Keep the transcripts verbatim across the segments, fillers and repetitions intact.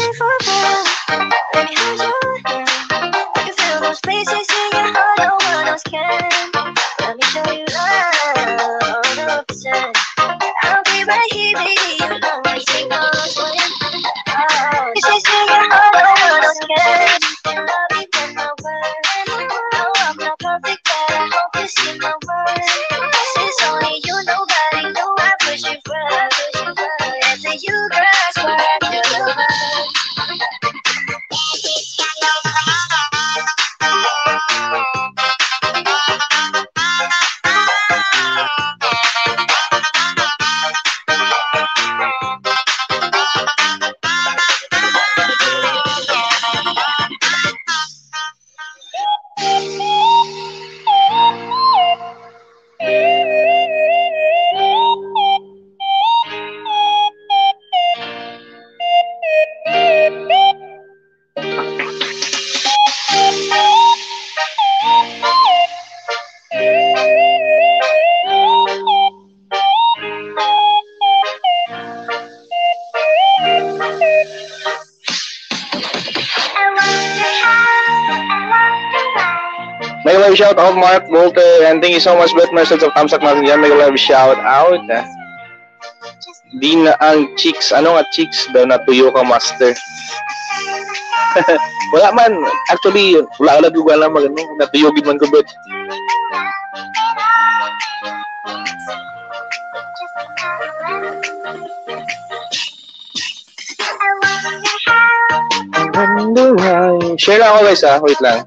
May love shout out Mark Walter, and thank you so much Bet Merced of Tamsak natin dyan. May love shout out. Di na ang chicks. Ano nga chicks daw natuyo ka master? Wala man. Actually, wala ka nagugala mag ano. Natuyogin man ko Bet. Share lang ako guys ha. Wait lang.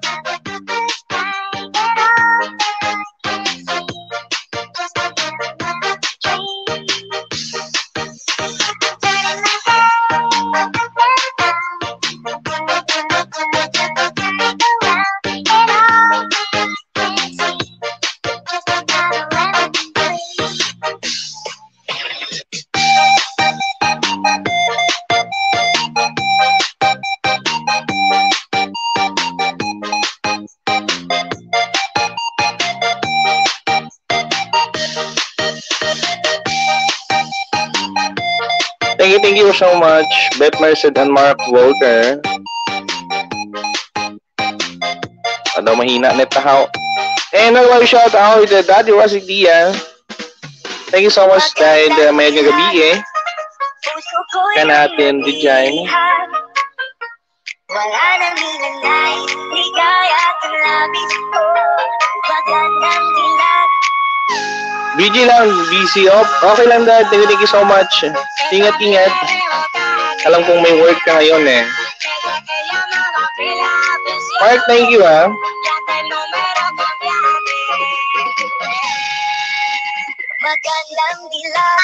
Thank you, thank you so much, Bet Merced and Mark Walter. Ano mahina net tahaw. And I want to shout out to Daddy Wasik Dia. Thank you so much dahil uh, may gabi eh. Ka natin diyan. Wala nang hinanay, ligaya at labis ko. Magandang dilag. B G lang, busy off. Okay lang dad, thank you, thank you so much. Ingat-ingat. Alam kong may work ka ngayon eh. Mark, thank you ah. Magandang dilag.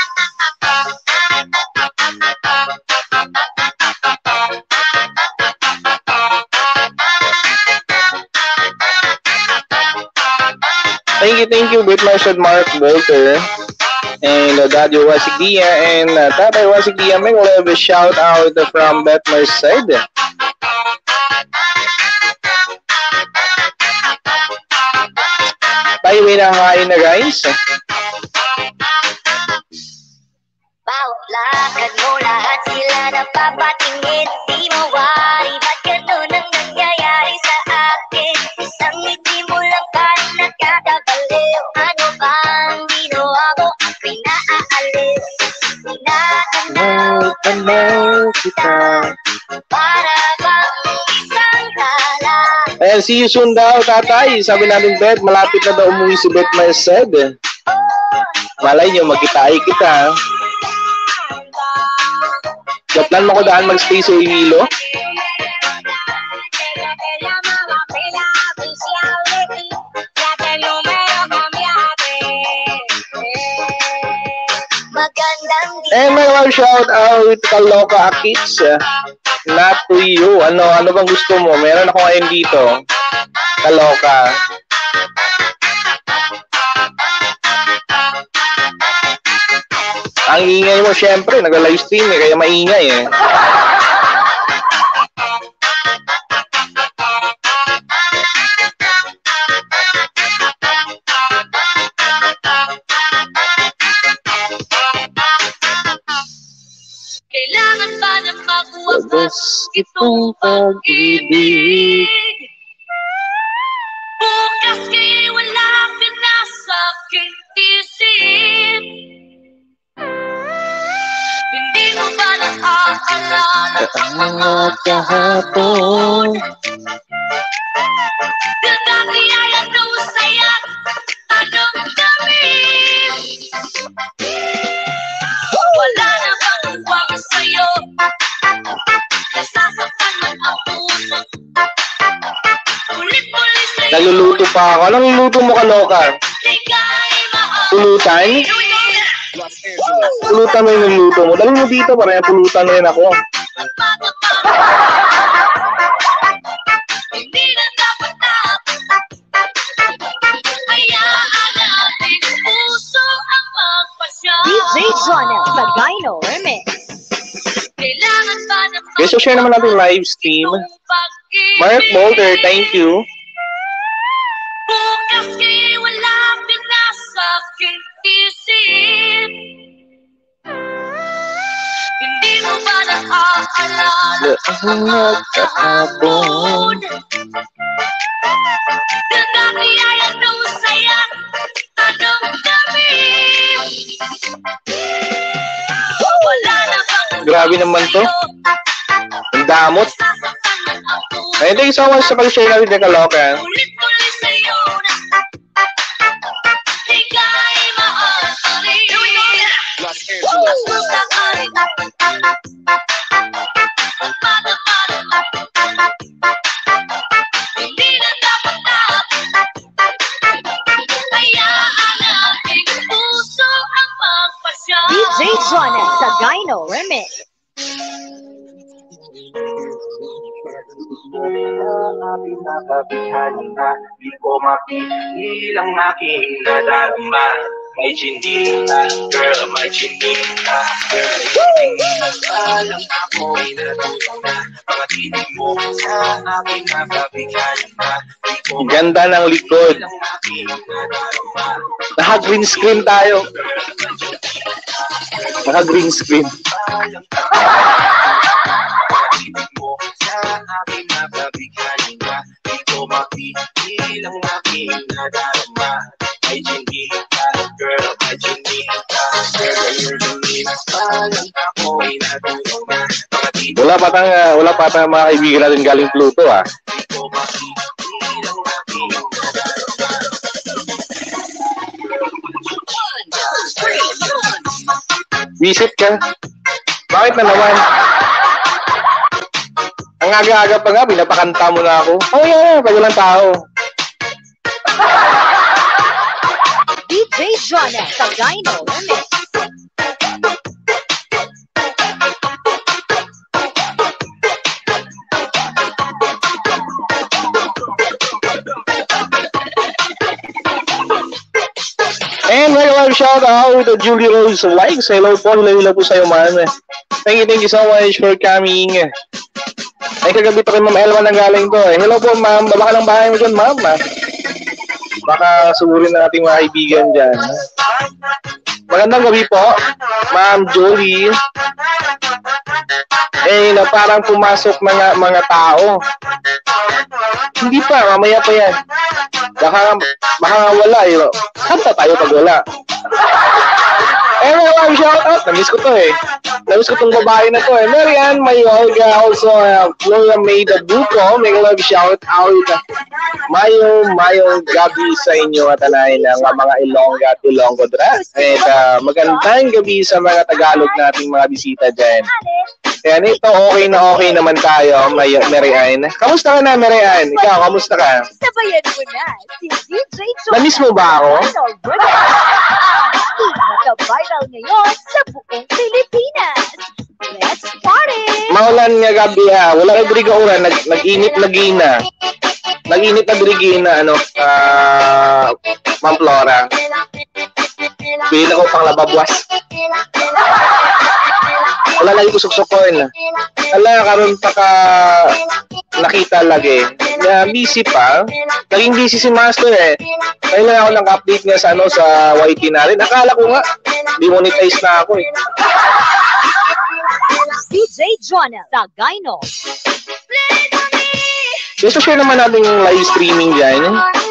Thank you, thank you, Bet Merced Mark Walter. And uh, Daddy Wasik Dia and uh, Tatay Wasik Dia. May love a shout out from Bet Merced. Tayo may nakain na guys. Bawat lakad mo lahat sila napapatingin. Di mawari, ba't ganun ang nangyayari sa akin? Isang ngiti mo lang parang nakakabaliw. Ano bang ginawa mo? Ako'y naaalis. Inaanaw, kita para bang isang tala. Ayan, see you soon daw, tatay. Sabi natin, Bet, malapit na daw umuwi si Bet Merced. Malay nyo, magkitaay kita. Kaplan mo ko daan mag-stay sa Iwilo. Eh, may mga shout out Kaloka Kids. Not to you. Ano, ano bang gusto mo? Meron ako ngayon dito. Kaloka. Ang ingay mo, syempre, nag-live stream eh, kaya maingay eh. Kailangan ba ng makuha pa wagas itong pag-ibig. Bukas kay wala pinasakit isip. Hindi mo ba nakaalala ang mga kahapon? Dati ay ano saya, anong damit? Wala na bang uwang sa'yo? Nasasaktan man ang puso. Ulit-ulit sa'yo. Naluluto pa ako. Anong luto mo, kaloka? Pulutan? Pulutan mo yung luto mo. Dali mo dito, parang pulutan mo yun ako. Hindi na dapat na hayaan natin puso ang magpasya. D J Jonel Sagayno Remix. Kailangan ba ng Okay, so share naman natin live stream. Mark Mulder, thank you. Bukas kay wala pinasakit isip. Hindi mo ba nakaalala ang mga kahapon? Dati ay ano saya, anong damit? Wala na bang Grabe naman to. Ang damot. Ay, thank you so much sa pag-share natin ng kaloka. ulit-ulit sa'yo na ika'y maaaring. Los hindi na dapat na hayaan nating puso ang magpasya. D J Jonel Sagayno Remix. Aking nakabihan na di ko mapigil ang aking nadarama. May chinita, girl, may chinita, girl, hindi alam ako'y natutunan na mga tinig mo sa aking nakabihan na di ko Ganda ng likod. ang aking nadarama. Naka-green screen tayo. Naka-green screen. Tinig mo sa aking nakabihan na di ko mapigil ang aking nadarama. May chinita, girl, may chinita, girl, you're the meanest palang ako'y natutunan na mga tinig Wala pa tang, uh, wala pa tang mga kaibigan natin galing Pluto, ah. ko mapigil ang aking nadarama. Visit ka. Bakit na naman? Ang aga-aga pa nga, pinapakanta mo na ako. Oh, yeah, pag walang tao. D J Jonel Sagayno Remix. And very well, shout out to Julie Rose Likes. Hello po, hello po sa'yo, ma'am. Thank you, thank you so much for coming. Ay, kagabi pa kay Ma'am Elma nang galing to eh. Hello po, ma'am. Baba ka ng bahay mo dyan, ma'am. Ah. Baka sugurin na ating mga kaibigan dyan. Magandang gabi po, Ma'am Jolie. Eh, na parang pumasok mga mga tao. Hindi pa, mamaya pa yan. Baka, baka nga wala eh. Kanta tayo pag wala. Eh, mga shout out. Namiss ko to eh. Namiss ko tong babae na to eh. Marian Mayorga, also uh, Flora May Dabuco. May love shout out. Mayo, mayo gabi sa inyo at anay ng mga Ilongga at Ilonggo Dras. At uh, magandang gabi sa mga Tagalog nating mga bisita dyan. Kaya nito, okay na okay naman tayo, May Marian. Kamusta ka na, Marian? Ikaw, kamusta ka? Sabayan mo na si D J Jonel. Namiss mo ba ako? Naka-viral ngayon sa buong Pilipinas. Let's party! Maulan nga gabi ha. Wala kay Briga Uran. Nag, nag-init na gina. Nag-init na Brigina, ano, ah, uh, Ma'am Flora. Pili ko pang lababwas. Wala lagi ko suksokon. Wala, karon pa ka nakita lagi. Na busy pa. Naging busy si Master eh. Kailan ako ng update nga sa ano sa Y T natin. Akala ko nga, demonetize na ako eh. D J J Jonel Tagaino. Gusto share naman natin yung live streaming dyan.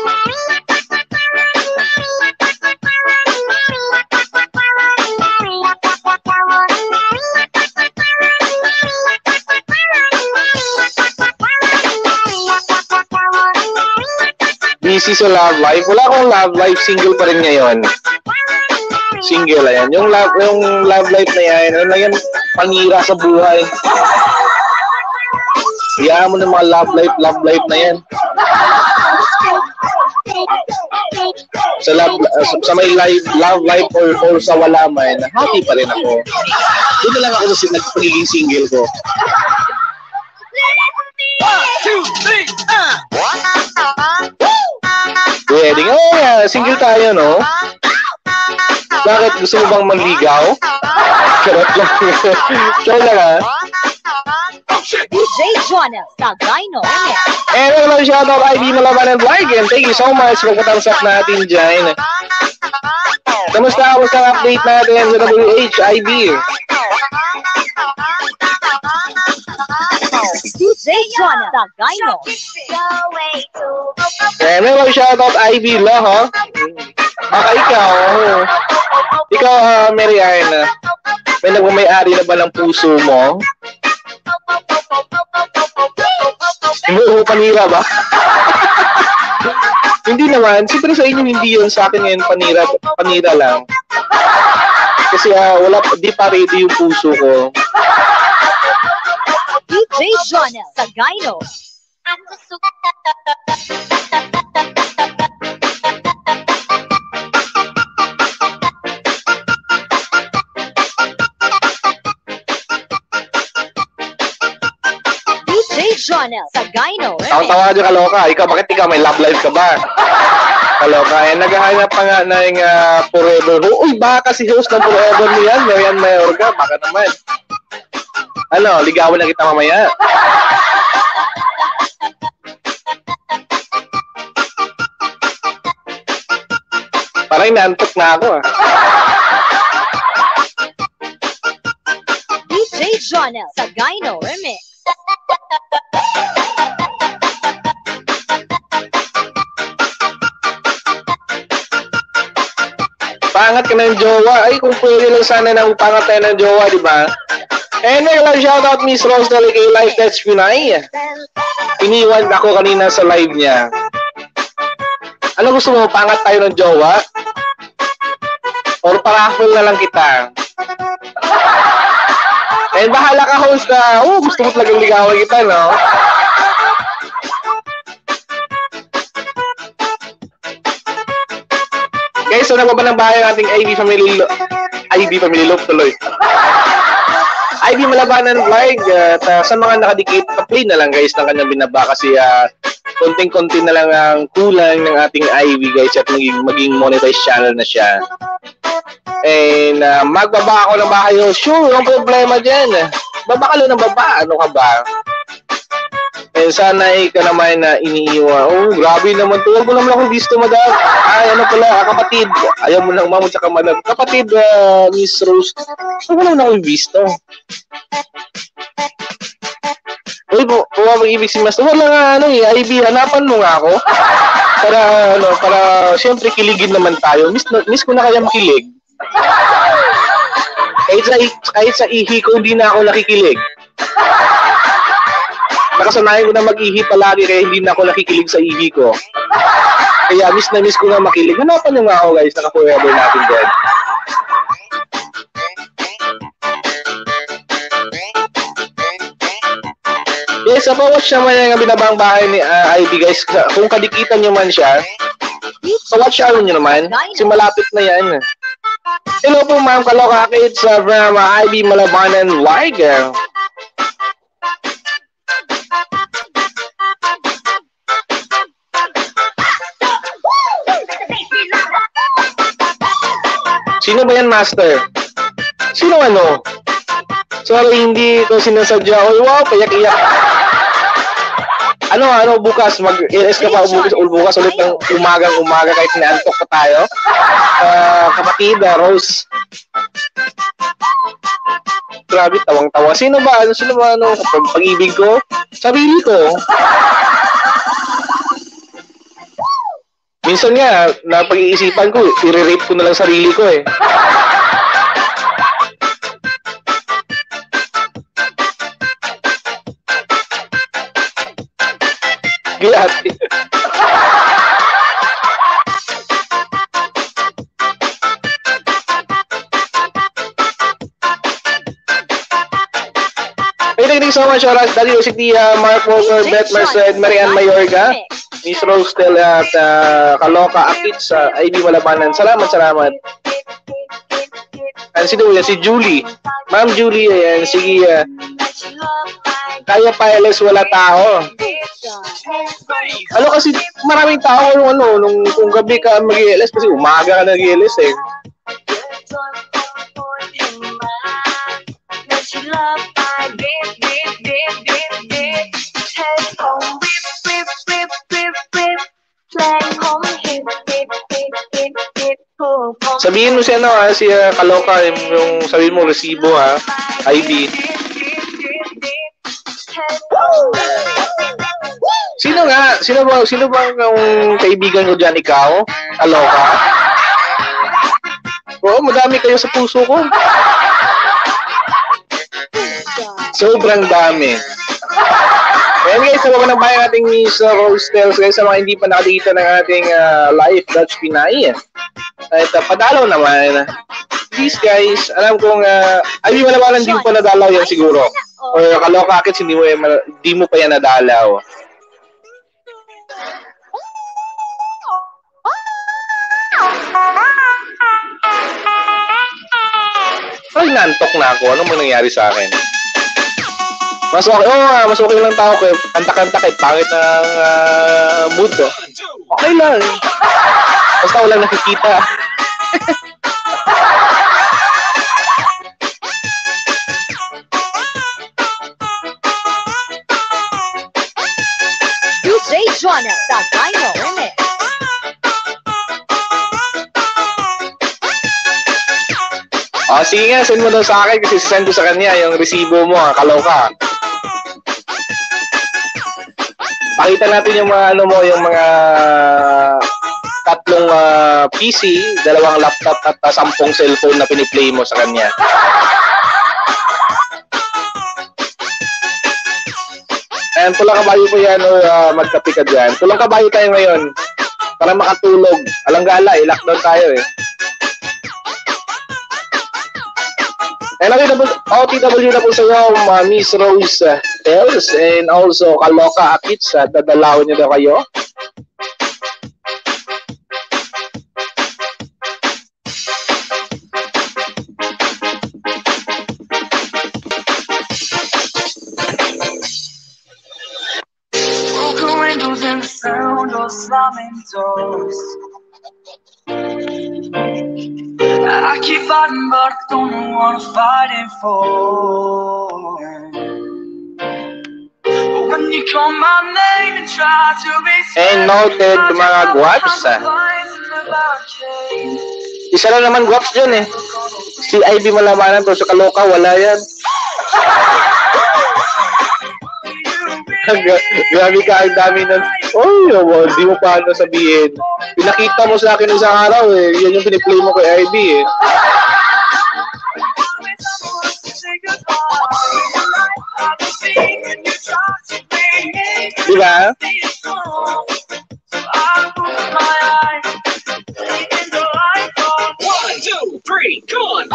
Busy sa love life. Wala akong love life. Single pa rin ngayon. Single, ayan. Yung love, yung love life na yan, ano na yan, panira sa buhay. Hayaan mo ng mga love life, love life na yan. Sa love, uh, sa may life, love life or, or sa wala man, happy pa rin ako. Doon na lang ako sa nagpagiging single ko. One, two, three, uh. Wedding. Oh, yeah. Single tayo, no? Bakit? Gusto mo bang manligaw? Charot lang. Charot lang, ha? D J Jonel Tagaino. And welcome to shoutout I B Malaban and Vlog. And thank you so much for katang natin dyan. Kamusta? Kamusta ang update natin sa W H I B? D J Jonel Tagaino. And welcome to shoutout I B La, ha? Baka ikaw, oh. Ikaw, uh, Mary Ann, may nagmamayari na ba ng puso mo? Hindi panira ba? Hindi naman. Siyempre sa inyo hindi yun. Sa akin ngayon panira, panira lang. Kasi uh, wala, di pa ready yung puso ko. D J Jonel Tagaino. Jonel Tagaino. Ang tawa dyan, kaloka. Ikaw, bakit ikaw? May love life ka ba? Kaloka. Eh, naghahanap pa nga na yung uh, forever. Uy, baka si host ng forever niyan. Marian Mayorga. Baka naman. Ano, ligawan na kita mamaya. Parang inaantok na ako, ah. D J Jonel Tagaino Remix. Pangat ka ng jowa. Ay, kung pwede lang sana nang pangat tayo ng jowa, di ba? And may lang shoutout Miss Rose Dali kay Life That's Pinay. Iniwan ako kanina sa live niya. Ano gusto mo? Pangat tayo ng jowa? Or paraffle na lang kita? And bahala ka, host, na, oh, gusto mo talagang ligawan kita, no? Guys, so nababa ng bahay ng ating I B Family Lo I B Family Love tuloy. I B Malabanan Vlog. At uh, sa mga nakadikit, pa-play na lang guys ng kanyang binaba kasi uh, konting-konti na lang ang kulang ng ating I B guys at maging, maging monetized channel na siya. And uh, magbaba ako ng bahay. Sure, ang problema dyan. Baba ka lang ng baba. Ano ka ba? And sana ikaw naman na iniiwan. Oh, grabe naman. Tuwag mo naman akong visto, madam. Ay, ano pala, kapatid. Ayaw mo lang umamot sa kamanag. Kapatid, uh, Miss Rose. Tuwag mo naman akong visto. Uy, buwa mag-ibig si Master. Wala nga, ano eh, I B, hanapan mo nga ako. Para, ano, para, syempre, kiligin naman tayo. Miss, miss ko na kaya makilig. Kahit sa, kahit sa ihi ko, hindi na ako nakikilig. Nakasanayan ko na mag-ihi palagi kaya hindi na ako nakikilig sa ihi ko. Kaya miss na miss ko na makilig. Hanapan nyo nga ako guys, naka-forever natin dyan. Yes, sa watch naman yung binabang bahay ni uh, I B guys. Kung kadikitan nyo man siya, sa watch ano nyo naman, kasi malapit na yan. Hello po ma'am, Kaloka Kids uh, from uh, I B Malabanan Vlog. Sino ba yan, Master? Sino ano? Sorry, hindi ko sinasadya. Oy, wow, payak-iyak. Ano, ano, bukas, mag-L S ka pa bukas, bukas ulit ng umagang-umaga kahit naantok pa tayo. Uh, kapatid, uh, Rose. grabe, tawang-tawa. Sino ba? Ano, sino ba? Ano, pag-ibig ko? Sarili ko. Minsan nga, napag-iisipan ko, i-rape ko na lang sarili ko eh. Gilat. Thank you so much, Oras. Daddy City, uh, Mark Walker, Beth Merced, Marian Mayorga, Miss Rostel at uh, Kaloka Akits, uh, I B Malabanan. Salamat, salamat. And si Duya, si Julie. Ma'am Julie, ayan, sige. Uh, kaya pa L S, wala tao. Ano kasi, maraming tao nung ano, nung kung gabi ka mag-I L S, kasi umaga ka nag-I L S eh. Sabihin mo si ano ha, si uh, Kaloka, yung, yung sabihin mo resibo ha, I D. Sino nga? Sino ba? Sino ba ang kaibigan ko diyan, ikaw? Kaloka? Oo, madami kayo sa puso ko. Sobrang dami. Ayan guys, sa baba ng bayan ating Miss Rostel, guys, sa mga hindi pa nakikita ng ating uh, live Dutch Pinay. At uh, padalaw naman. Please guys, alam kong uh, ay wala ba hindi mo pa nadalaw yan siguro. Or Kaloka Akits, hindi mo, hindi mo pa yan nadalaw. Ay, nantok na ako. Ano mo nangyari sa akin? Mas okay, oh, uh, mas okay lang tao ko. Kanta-kanta kahit pangit ng uh, mood. Oh. Okay lang. Basta wala nakikita. D J Jonel, the Dino Remix. Ah, sige nga, send mo daw sa akin kasi send ko sa kanya yung resibo mo, ha, Kaloka. Pakita natin yung mga ano mo, yung mga tatlong uh, P C, dalawang laptop at uh, sampung cellphone na piniplay mo sa kanya. Ayan, tulang kabayo po yan o uh, magkapi ka dyan. Tulang kabayo tayo ngayon para makatulog. Alang gala, eh, lockdown tayo eh. And O T W na po sa iyo, uh, Miss Rose uh, Tels, and also Kaloka Akits, uh, dadalawin niyo daw kayo. Broken windows and the sound of slamming doors. I keep fighting, but I don't know what I'm fighting for. But when you call my name and try to be And noted mga guwaps. Ah. Isa lang naman guwaps dyan eh. Si I B Malamanan to sa Kaloka, wala yan. Grabe ka, ang dami nun. Oy, oh, di mo pa ano sabihin. Pinakita mo sa akin isang araw eh. Yan yung piniplay mo kay I B eh. Diba? One, two, three, come on!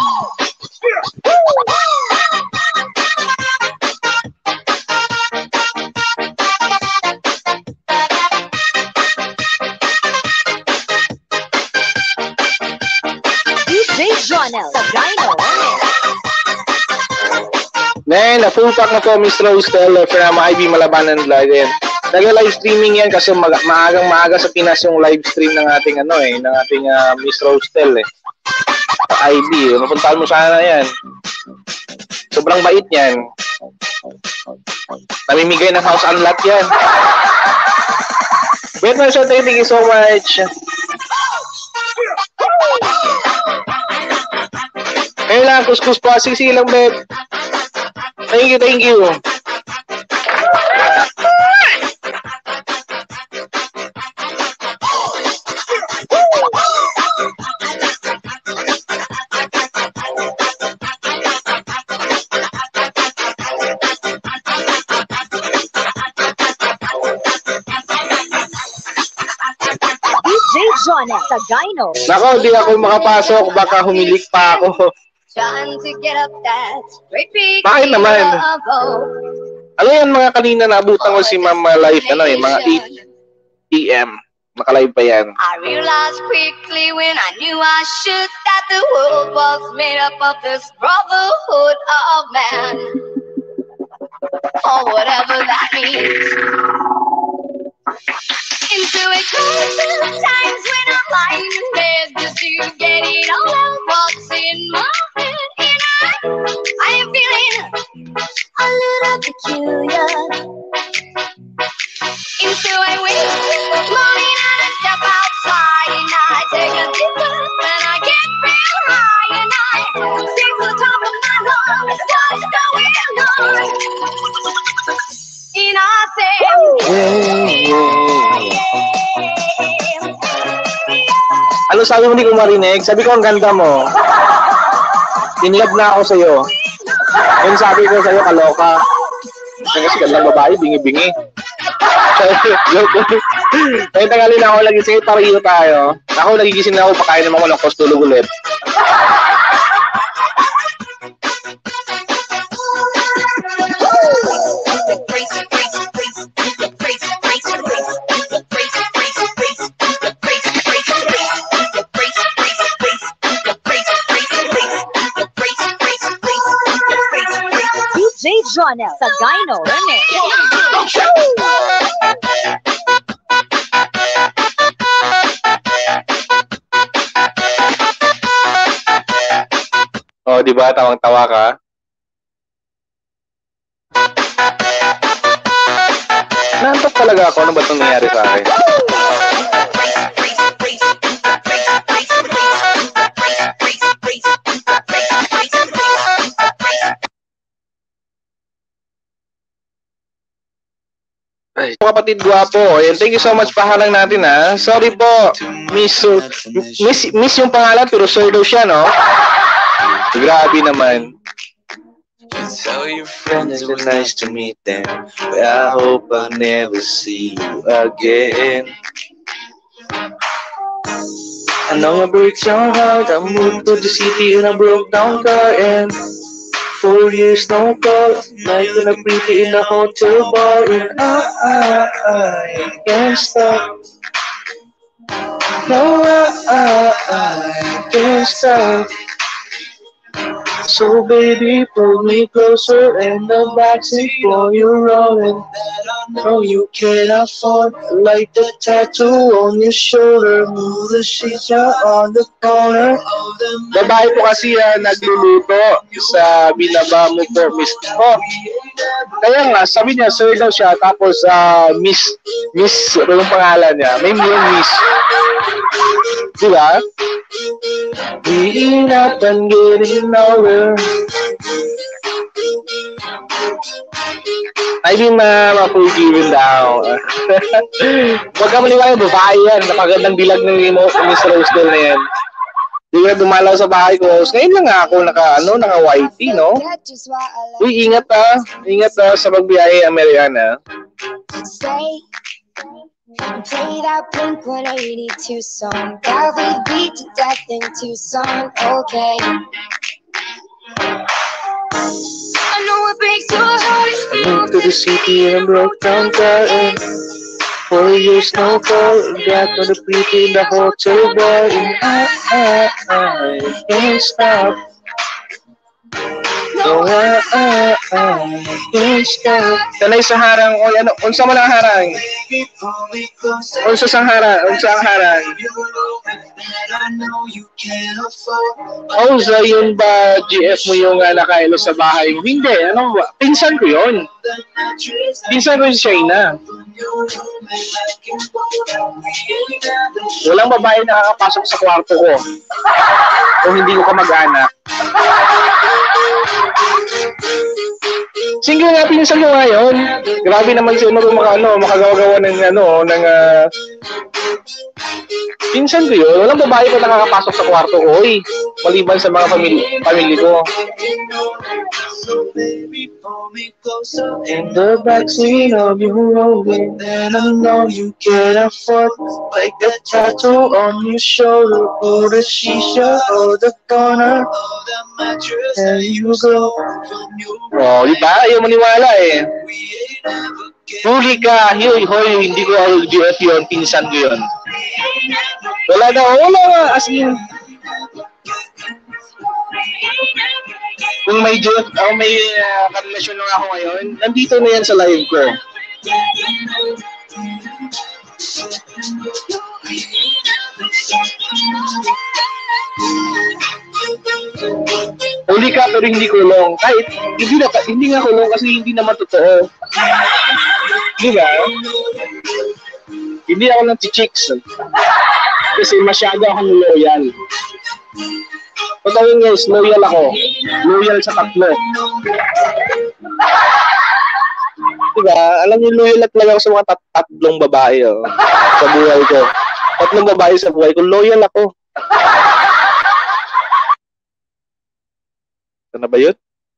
D J Jonel, the Dino Remix. Then, na full pack na po, Miss Rose Teller from I B Malabanan Live. Nag-live streaming yan kasi mag- maagang maaga sa Pinas yung live stream ng ating ano eh, ng ating uh, Miss Rose Teller eh. I B, mapuntahan mo sana yan. Sobrang bait yan. Namimigay ng house unlock yan. Wait na siya, thank you so much. Ngayon lang, kuskus po. Sige, sige lang, babe. Thank you, thank you. D J Jonel Sagayno. Nako, di ako makapasok. Baka humilik pa ako. Trying to get up that great big Bakit naman? Ano yan mga kanina naabutan ko si Mama Life, ano eh, mga eight P M Nakalive pa yan. I realized quickly when I knew I should that the world was made up of this brotherhood of man. Or whatever that means. Into it comes the times when I'm lying in bed just to get it all out what's in my head. And I, I am feeling a little peculiar. And so I wake up this morning and I step outside and I take a deep breath and I get real high and I sing to the top of my lungs what's going on. And I say, Ano sabi mo, hindi ko marinig? Sabi ko, ang ganda mo. Inlove na ako sa'yo. Yung sabi ko sa'yo, kaloka. Kasi gandang babae, bingi-bingi. Kaya tangali na ako lagi sa'yo, pariyo tayo. Ako, nagigising na ako, pakain naman ko ng kostulog ulit. D J Jonel Sagayno Remix. Oh, di ba? Tawang-tawa ka. Nantok talaga ako. Ano ba itong nangyari sa akin? Ay, kapatid gwapo. Ayan, thank you so much. Pahalang natin ha. Sorry po. Miss, miss, miss yung pangalan pero sir daw siya, no? Grabe naman. Tell your friends it was nice to meet them, but I hope I'll never see you again. I know it breaks your heart. I moved to the city in a broke down car and four years no call. Night in a pretty in a hotel bar and I, I, I can't stop. No, I, I, I can't stop. So baby, pull me closer in the backseat while you're rolling. No, you can't afford like the tattoo on your shoulder. Move the sheets out on the corner. Babae po kasi yan, nagluluto sa binaba mo po, Miss. Oh, kaya nga, sabi niya, sir daw siya, tapos uh, Miss, Miss, ano yung pangalan niya? May yung Miss. Diba? We up and getting nowhere. I mean, ma, ma-forgiven daw. Huwag ka maniwala, babae yan. Napagandang bilag ng mo, Miss Rosdell na yan. Hindi ka dumalaw sa bahay ko. Ngayon lang nga ako naka, ano, naka white tee, no? Uy, ingat ah. Ingat ah sa pagbiyahe, Ameriana. Play that Blink one eighty-two song that we beat to death in Tucson, okay. I know it breaks your heart. I moved to the city in a broke down car and four years no call. Got on the pretty in the hotel bar and I, I, I can't stop. No, I, I, I can't stop. Tanay sa harang, o ano, unsa mo lang harang? Unsa sang harang? Unsa ang harang? Oh, so yun ba G F mo yung uh, nakailo sa bahay mo? Hindi, ano ba? Pinsan ko yun. Pinsan ko yung China. Walang babae nakakapasok sa kwarto ko kung hindi ko ka mag-anak. Single nga pinsan mo ngayon. Grabe naman si ano maka, ano, makagawa-gawa ng ano, ng uh, pinsan ko yun. Walang babae pa nakakapasok sa kwarto ko, oy. Maliban sa mga pamilya, pamilya ko. In the backseat of your Rover, and I know you can afford like the tattoo on your shoulder, or the shisha, or the corner, there you go. Oh, di ba? Ayaw maniwala eh. Huli ka, hoy, hoy, hindi ko L G F yun, pinsan ko yun. Wala na, wala na, as in. Kung may joke, ako may uh, karelasyon lang ako ngayon, nandito na yan sa live ko. Huli ka pero hindi kulong. Kahit hindi, na, hindi nga kulong kasi hindi naman totoo. Di ba? Hindi ako ng chicks. Kasi masyado akong loyal. Totoo yun guys, loyal ako. Loyal sa tatlo. Diba? Alam niyo, loyal at talaga ako sa mga tat tatlong babae oh, sa buhay ko. Tatlong babae sa buhay ko. Loyal ako. Ito na ba yun?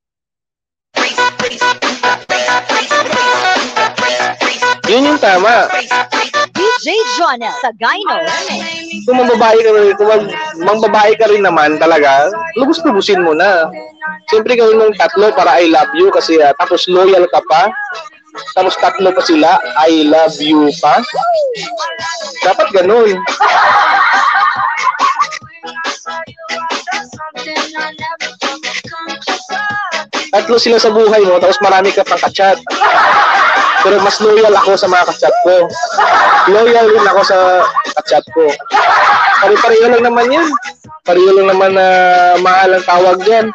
Yun yung tama. D J Jonel sa Gyno. Kung mambabae ka rin, kung mambabae ka rin naman talaga, lubos-lubusin mo na. Siyempre gawin mong tatlo para I love you kasi uh, tapos loyal ka pa. Tapos tatlo pa sila, I love you pa. Dapat ganun. Tatlo sila sa buhay mo, tapos marami ka pang kachat. Pero mas loyal ako sa mga kachat ko. Loyal din ako sa kachat ko. Pari-pareho lang naman yan. Pareho lang naman na uh, mahal ang tawag dyan.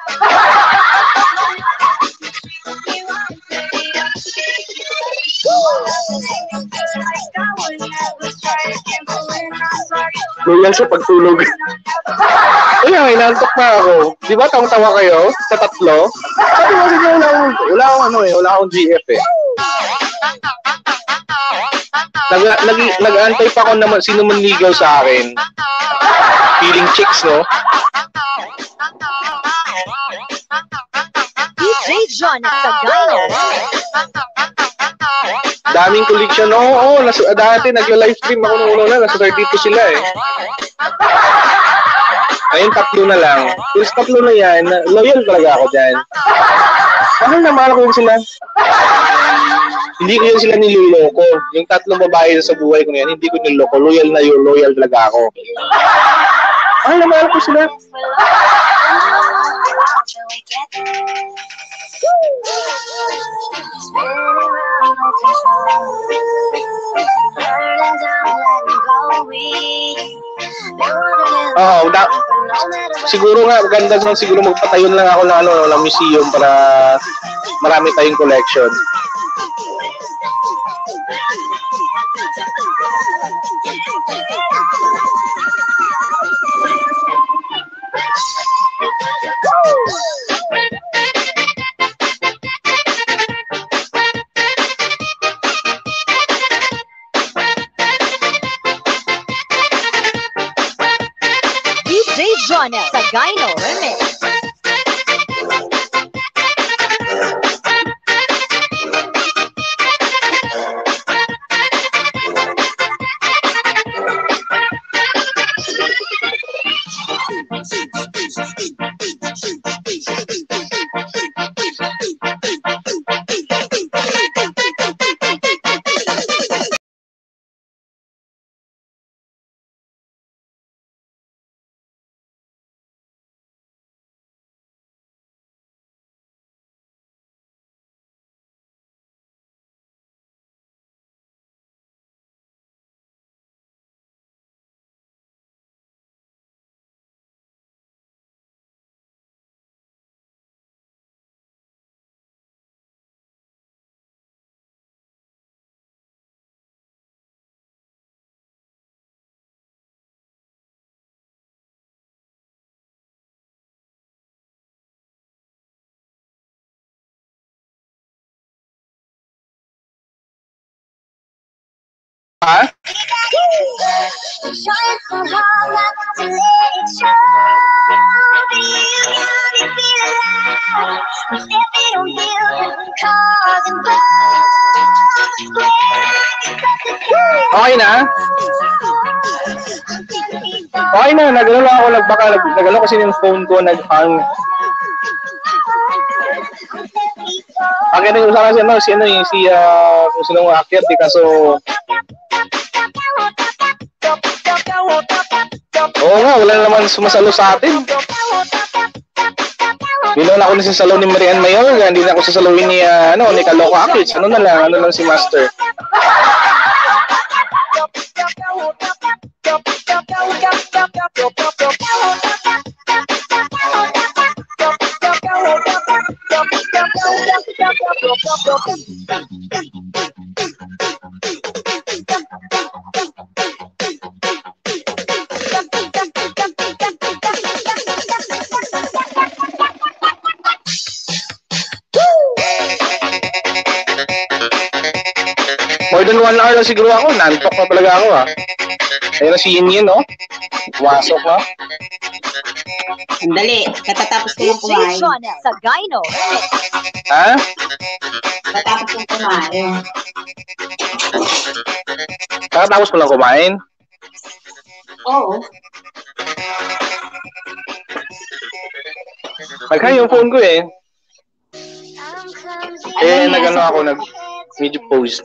Loyal sa pagtulog. Kaya, inantok na ako. Di ba tawang-tawa kayo sa tatlo? Sabi mo kasi wala akong, wala akong ano eh, wala akong G F eh. Nag, nag, nag-aantay pa ako naman sino man ligaw sa akin. Feeling chicks, no? D J Jonel sa Gyno. Daming collection. Oo, oo, nas, dati nagla-live stream ako nung una, nasa thirty-two sila eh. Ngayon tatlo na lang. Yung tatlo na yan, loyal talaga ako dyan. Mahal na mahal ko yun sila. Hindi ko yun sila niloloko. Yung tatlong babae sa buhay ko na yan, hindi ko niloloko. Loyal na yun, loyal talaga ako. Mahal na mahal ko sila. Oh, da siguro nga maganda naman siguro magpatayon lang ako ng ano ng museum para marami tayong collection. D J Jonel sa Gyno Remix. Ha? Trying so hard not to let it show. But you got me feeling like we're stepping on buildings, cars and boats. When I get close to you, Okay na? Okay na, nagano lang ako, nagbaka, nag, nagano kasi yung phone ko, nag-hang. Akin na yung usapan si ano, si ano yung si, uh, kung sino yung akyat, di kaso, oo nga, wala naman sumasalo sa atin. Bilang ako na si salo ni Marian Mayor, hindi na ako sasaluhin ni, uh, ano, ni Kaloco Akits. Ano na lang, ano lang si Master. More than one hour na siguro ako. Nantok na talaga ako, ha. Ayun na si Yin Yin, no? Pumasok, no? Sandali, katatapos ko yung D J kumain. Jonel sa Gyno. Ha? Katatapos yung kumain. Kakatapos mo lang kumain? Oo. Naghay yung phone ko, eh. Eh, nag-ano ako, nag-video post.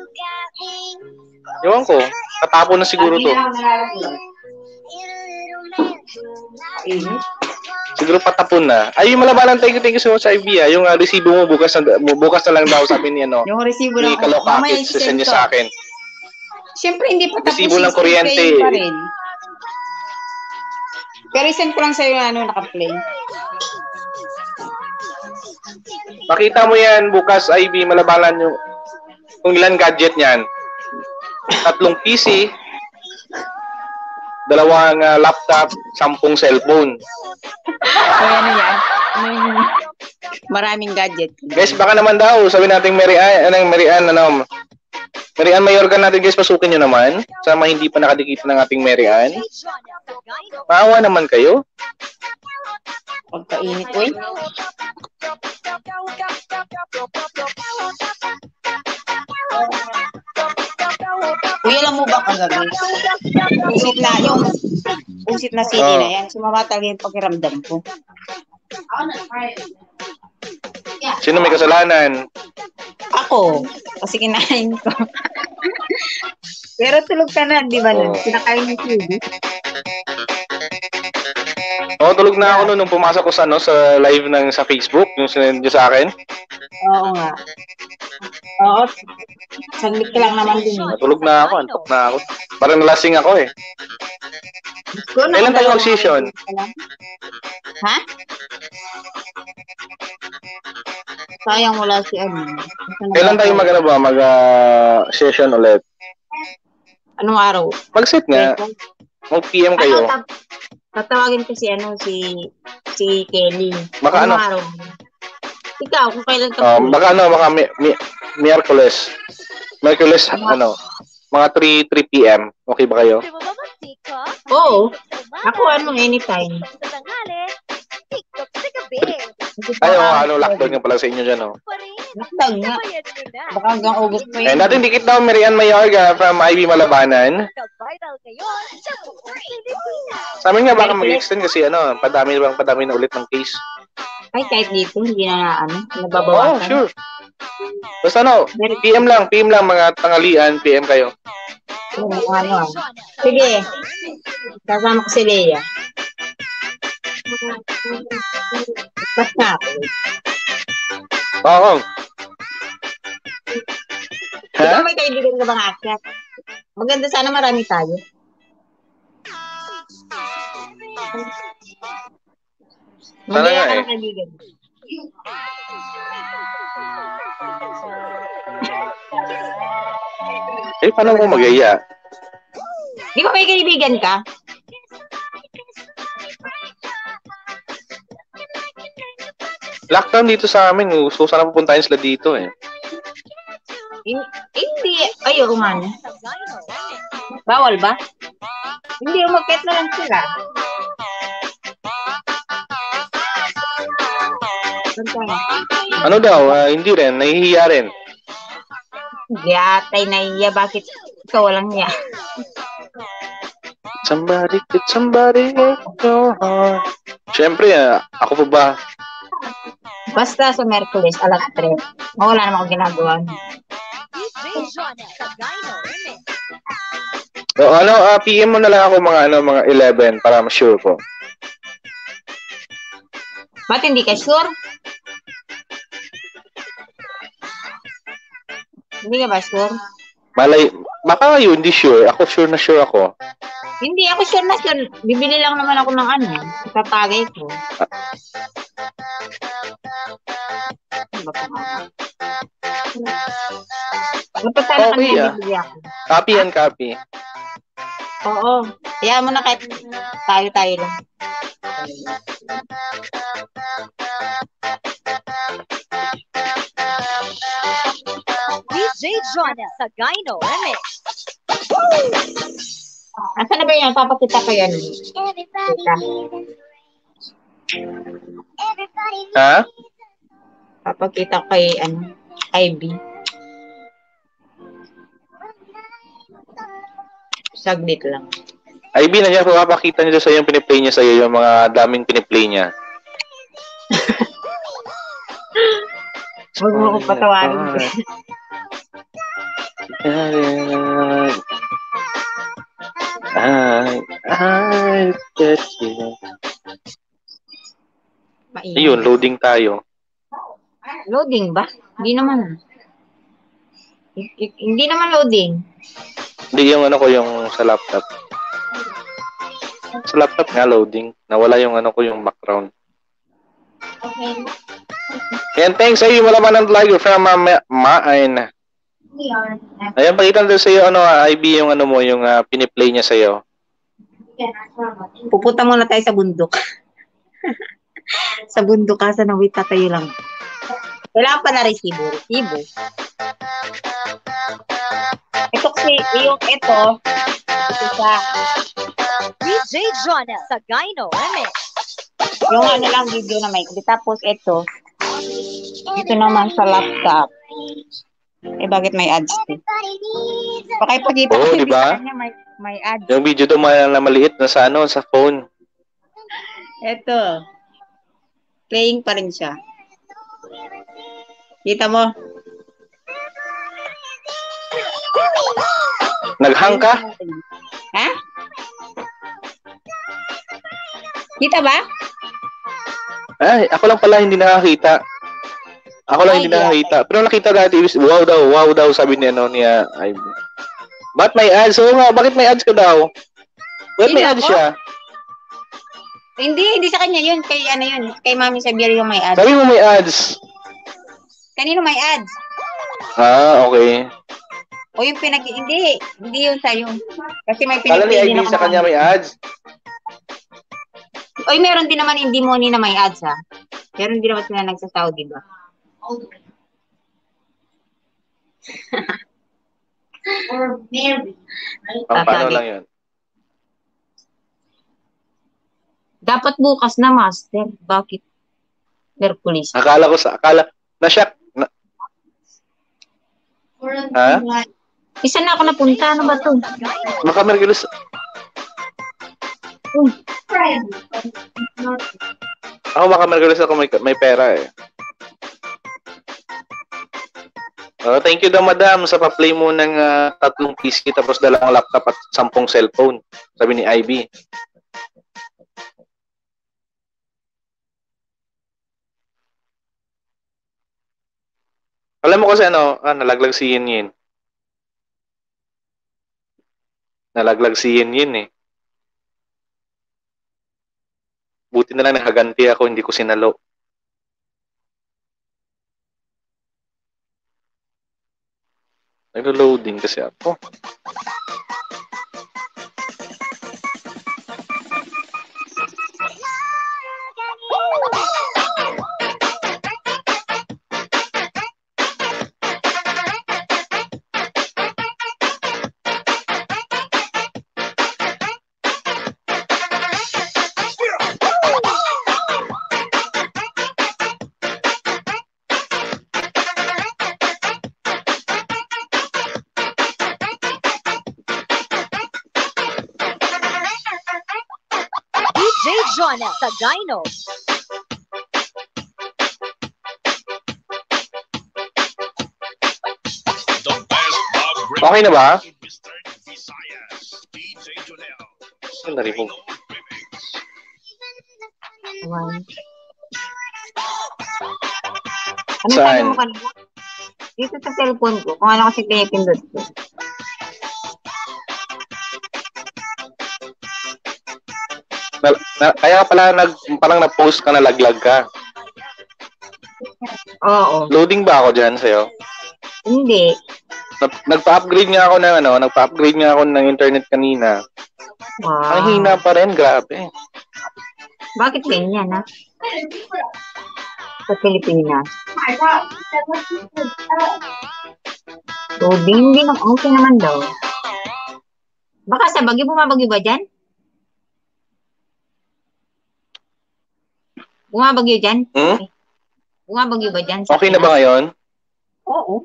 Ewan ko, tatapon na siguro to. Init. Siguro patapon na. Ay, yung malabanan, thank you, thank you so much sa I B, ah. Yung uh, resibo mo, bukas na, bukas na lang daw, sabi ni, ano, Yung resibo ni lang. Kaloco Akits, sasend niya sa akin. Siyempre, hindi pa tapos. Resibo ng kuryente. sisend pa rin. Pero isend ko lang sa'yo yung ano, naka-play. Makita mo yan, bukas, I B, malabanan yung kung ilan gadget niyan. Tatlong P C, dalawang uh, laptop, sampung cellphone. So, ano yan? Ano yung maraming gadget. Guys, baka naman daw, sabi natin Mary Ann, anong Mary Ann, ano, Mary Ann Mayorga natin, guys, pasukin nyo naman. Sa mga hindi pa nakadikita ng ating Mary Ann. Maawa naman kayo. Pagkainit, uy. Uy, alam mo ba kagabi? Pusit na yung pusit na C D Oh. na yan. Sumama talaga yung pakiramdam ko. Sino may kasalanan? Ako, kasi kinain ko. Pero tulog ka na, di ba? Oh. Kinakain yung C D. Oo, tulog na ako noon nung pumasok ko sa, ano, sa live ng sa Facebook, yung sinend niyo sa akin. Oo nga. Oo. Saglit ka lang naman din. eh. Tulog na ako, antok na ako. Parang nalasing ako, eh. Ko, Kailan tayo mag-session? Ha? Sayang wala si ano. Kailan tayo mag, ano ba, mag-session ulit? Anong araw? Mag-set nga. Mag-P M kayo. Ano, tat- tatawagin ko si ano, si si Kelly. Baka Anong ano? araw? Ikaw, kung kailan ka Um, baka ano, baka mi- mi- Miyerkules. Miyerkules, ano, mga three P M. Okay ba kayo? Di mo ba magtika? Oo. Ako ano, anytime. Sa tanghali, TikTok sa gabi. Ay, oo, ano, lockdown nga pala sa inyo dyan, oh. Pa rin. Lockdown nga. Bayad mo na. Baka hanggang August pa Eh, yun. natin dikit daw, Mary Ann Mayorga from I B Malabanan. Ka-viral ngayon sa buong Pilipinas. Sa amin nga, baka mag-extend kasi, ano, padami bang padami na ulit ng case. Ay, kahit dito, hindi na ano, Oo, nababawasan. sure. Basta, ano, P M lang, P M lang, mga tanghalian, P M kayo. Ano, ano, ah. Sige. Kasama ko si Leia. Basta ako. Oo. Ikaw Ha? may kaibigan ka bang akyat? Maganda sana marami tayo. Sana Magaya nga ka eh. ng kaibigan. Eh, paano ko magaya? Di ba may kaibigan ka? Lockdown dito sa amin, gusto ko sana pupuntahin sila dito, eh. Hin- Hindi. Ay, oo nga. no. Sa Gyno. Bawal ba? Hindi, umakyat na lang sila. Ano daw? ah, hindi rin. Nahihiya rin. Hindi atay naiya. Bakit ikaw walang niya? Somebody, get somebody, go on. Siyempre, ah, ako pa ba? Basta sa Merkulis, alas tres. Oh, wala naman akong ginagawa. D J Jonel Sagayno Remix. O, ano, ah, P M mo na lang ako mga, ano, mga eleven para ma-sure ko. Ba't hindi ka sure? Hindi ka ba sure? Malay, baka kayo hindi sure. Ako sure na sure ako. Hindi, ako sure na sure. Bibili lang naman ako ng ano. Itatagay ko. Dapat sana Okay, kami ah. bibili ako. Copy and copy. Oo. Kaya mo na kahit tayo-tayo lang. D J Jonel Sagayno Remix. Asa na ba yan? Papakita ko yan. Kita. Ha? Papakita ko kay, ano, kay B. Saglit lang. I B, nandiyan po papakita niyo sa yung piniplay niya sa iyo, yung mga daming piniplay niya. Huwag mo ko patawarin. I, I get you. Maingat. Ayun, loading tayo. Loading ba? Hindi naman. I- i- hindi naman loading. Hindi yung ano ko, yung sa laptop. Sa laptop nga loading. Nawala yung ano ko, yung background. Okay. And thanks sa iyo, malaman ng like from uh, Ma- Main. Ayan, pakita doon sa iyo, ano, ah, I B, yung ano mo, yung uh, piniplay niya sa iyo. Pupunta muna tayo sa bundok. Sa bundok kasi nawit tayo lang. Kailangan pa na resibo. Resibo. Ito kasi, yung ito, ito sa, D J Jonel Sagayno Remix. yung ano lang video na may, tapos ito, ito naman sa laptop. Eh, bakit may ads to? Baka ipakita Oo, ko di ba? sa kanya, may, may ads. Yung video doon ma- na maliit na sa ano, sa phone. Ito. Playing pa rin siya. Kita mo? Naghang ka? Ha? Kita ba? Ay, ako lang pala hindi nakakita. Ako lang Ay, hindi di nakakita. Pero nakita dati, wow daw, wow daw, sabi ni ano, niya. Ay, ba't may ads? Oo nga, bakit may ads ka daw? Ba't may Hindi ads ako. siya? Hindi, hindi sa kanya yun. Kay ano yun. Kay Mami Xavier yung may ads. Sabi mo may ads. Kanino may ads? Ah, okay. O yung pinag... Hindi. Hindi yun sa'yo. Kasi may Kala ni pinag-play I din B ako. sa kanya may ads. Oy, meron din naman hindi money na may ads, ha? Meron din naman sila nagsasaw, di ba? Or Mary. Pang paano Tatagi. lang yun? Dapat bukas na, Master. Bakit? Hercules. Akala ko sa, akala, na-shock. Na, Or Ha? Isa na ako napunta. Ano ba to? baka Merkulis. friend. Ako baka Merkulis ako may, may pera eh. Oh, thank you daw madam sa pa-play mo ng uh, tatlong P C tapos dalawang laptop at sampung cellphone. Sabi ni I B. Alam mo kasi ano, ah, nalaglag si Yin Yin. Nalaglag si Yin Yin eh. Buti na lang nakaganti ako, hindi ko sinalo. Nag-loading kasi ako. Jonel sa Dino. Okay na ba? Saan na rin mo? One. Ano Saan? sabi mo kanina? Dito sa cellphone ko, kung ano kasi pinipindot ko. Na, na, kaya pala nag, parang na-post ka na laglag ka. Oo. Loading ba ako dyan sa'yo? Hindi. Nag, nagpa-upgrade nga ako ng ano, nagpa-upgrade nga ako ng internet kanina. Wow. Ang hina pa rin, grabe. Bakit ganyan, ha? Sa Pilipinas. Loading, hindi na. Okay naman daw. Baka sa Bagyo, bumabagyo ba dyan? Bumabagyo dyan? Hmm? Bumabagyo ba dyan? Sa Okay na Pinas? ba ngayon? Oo.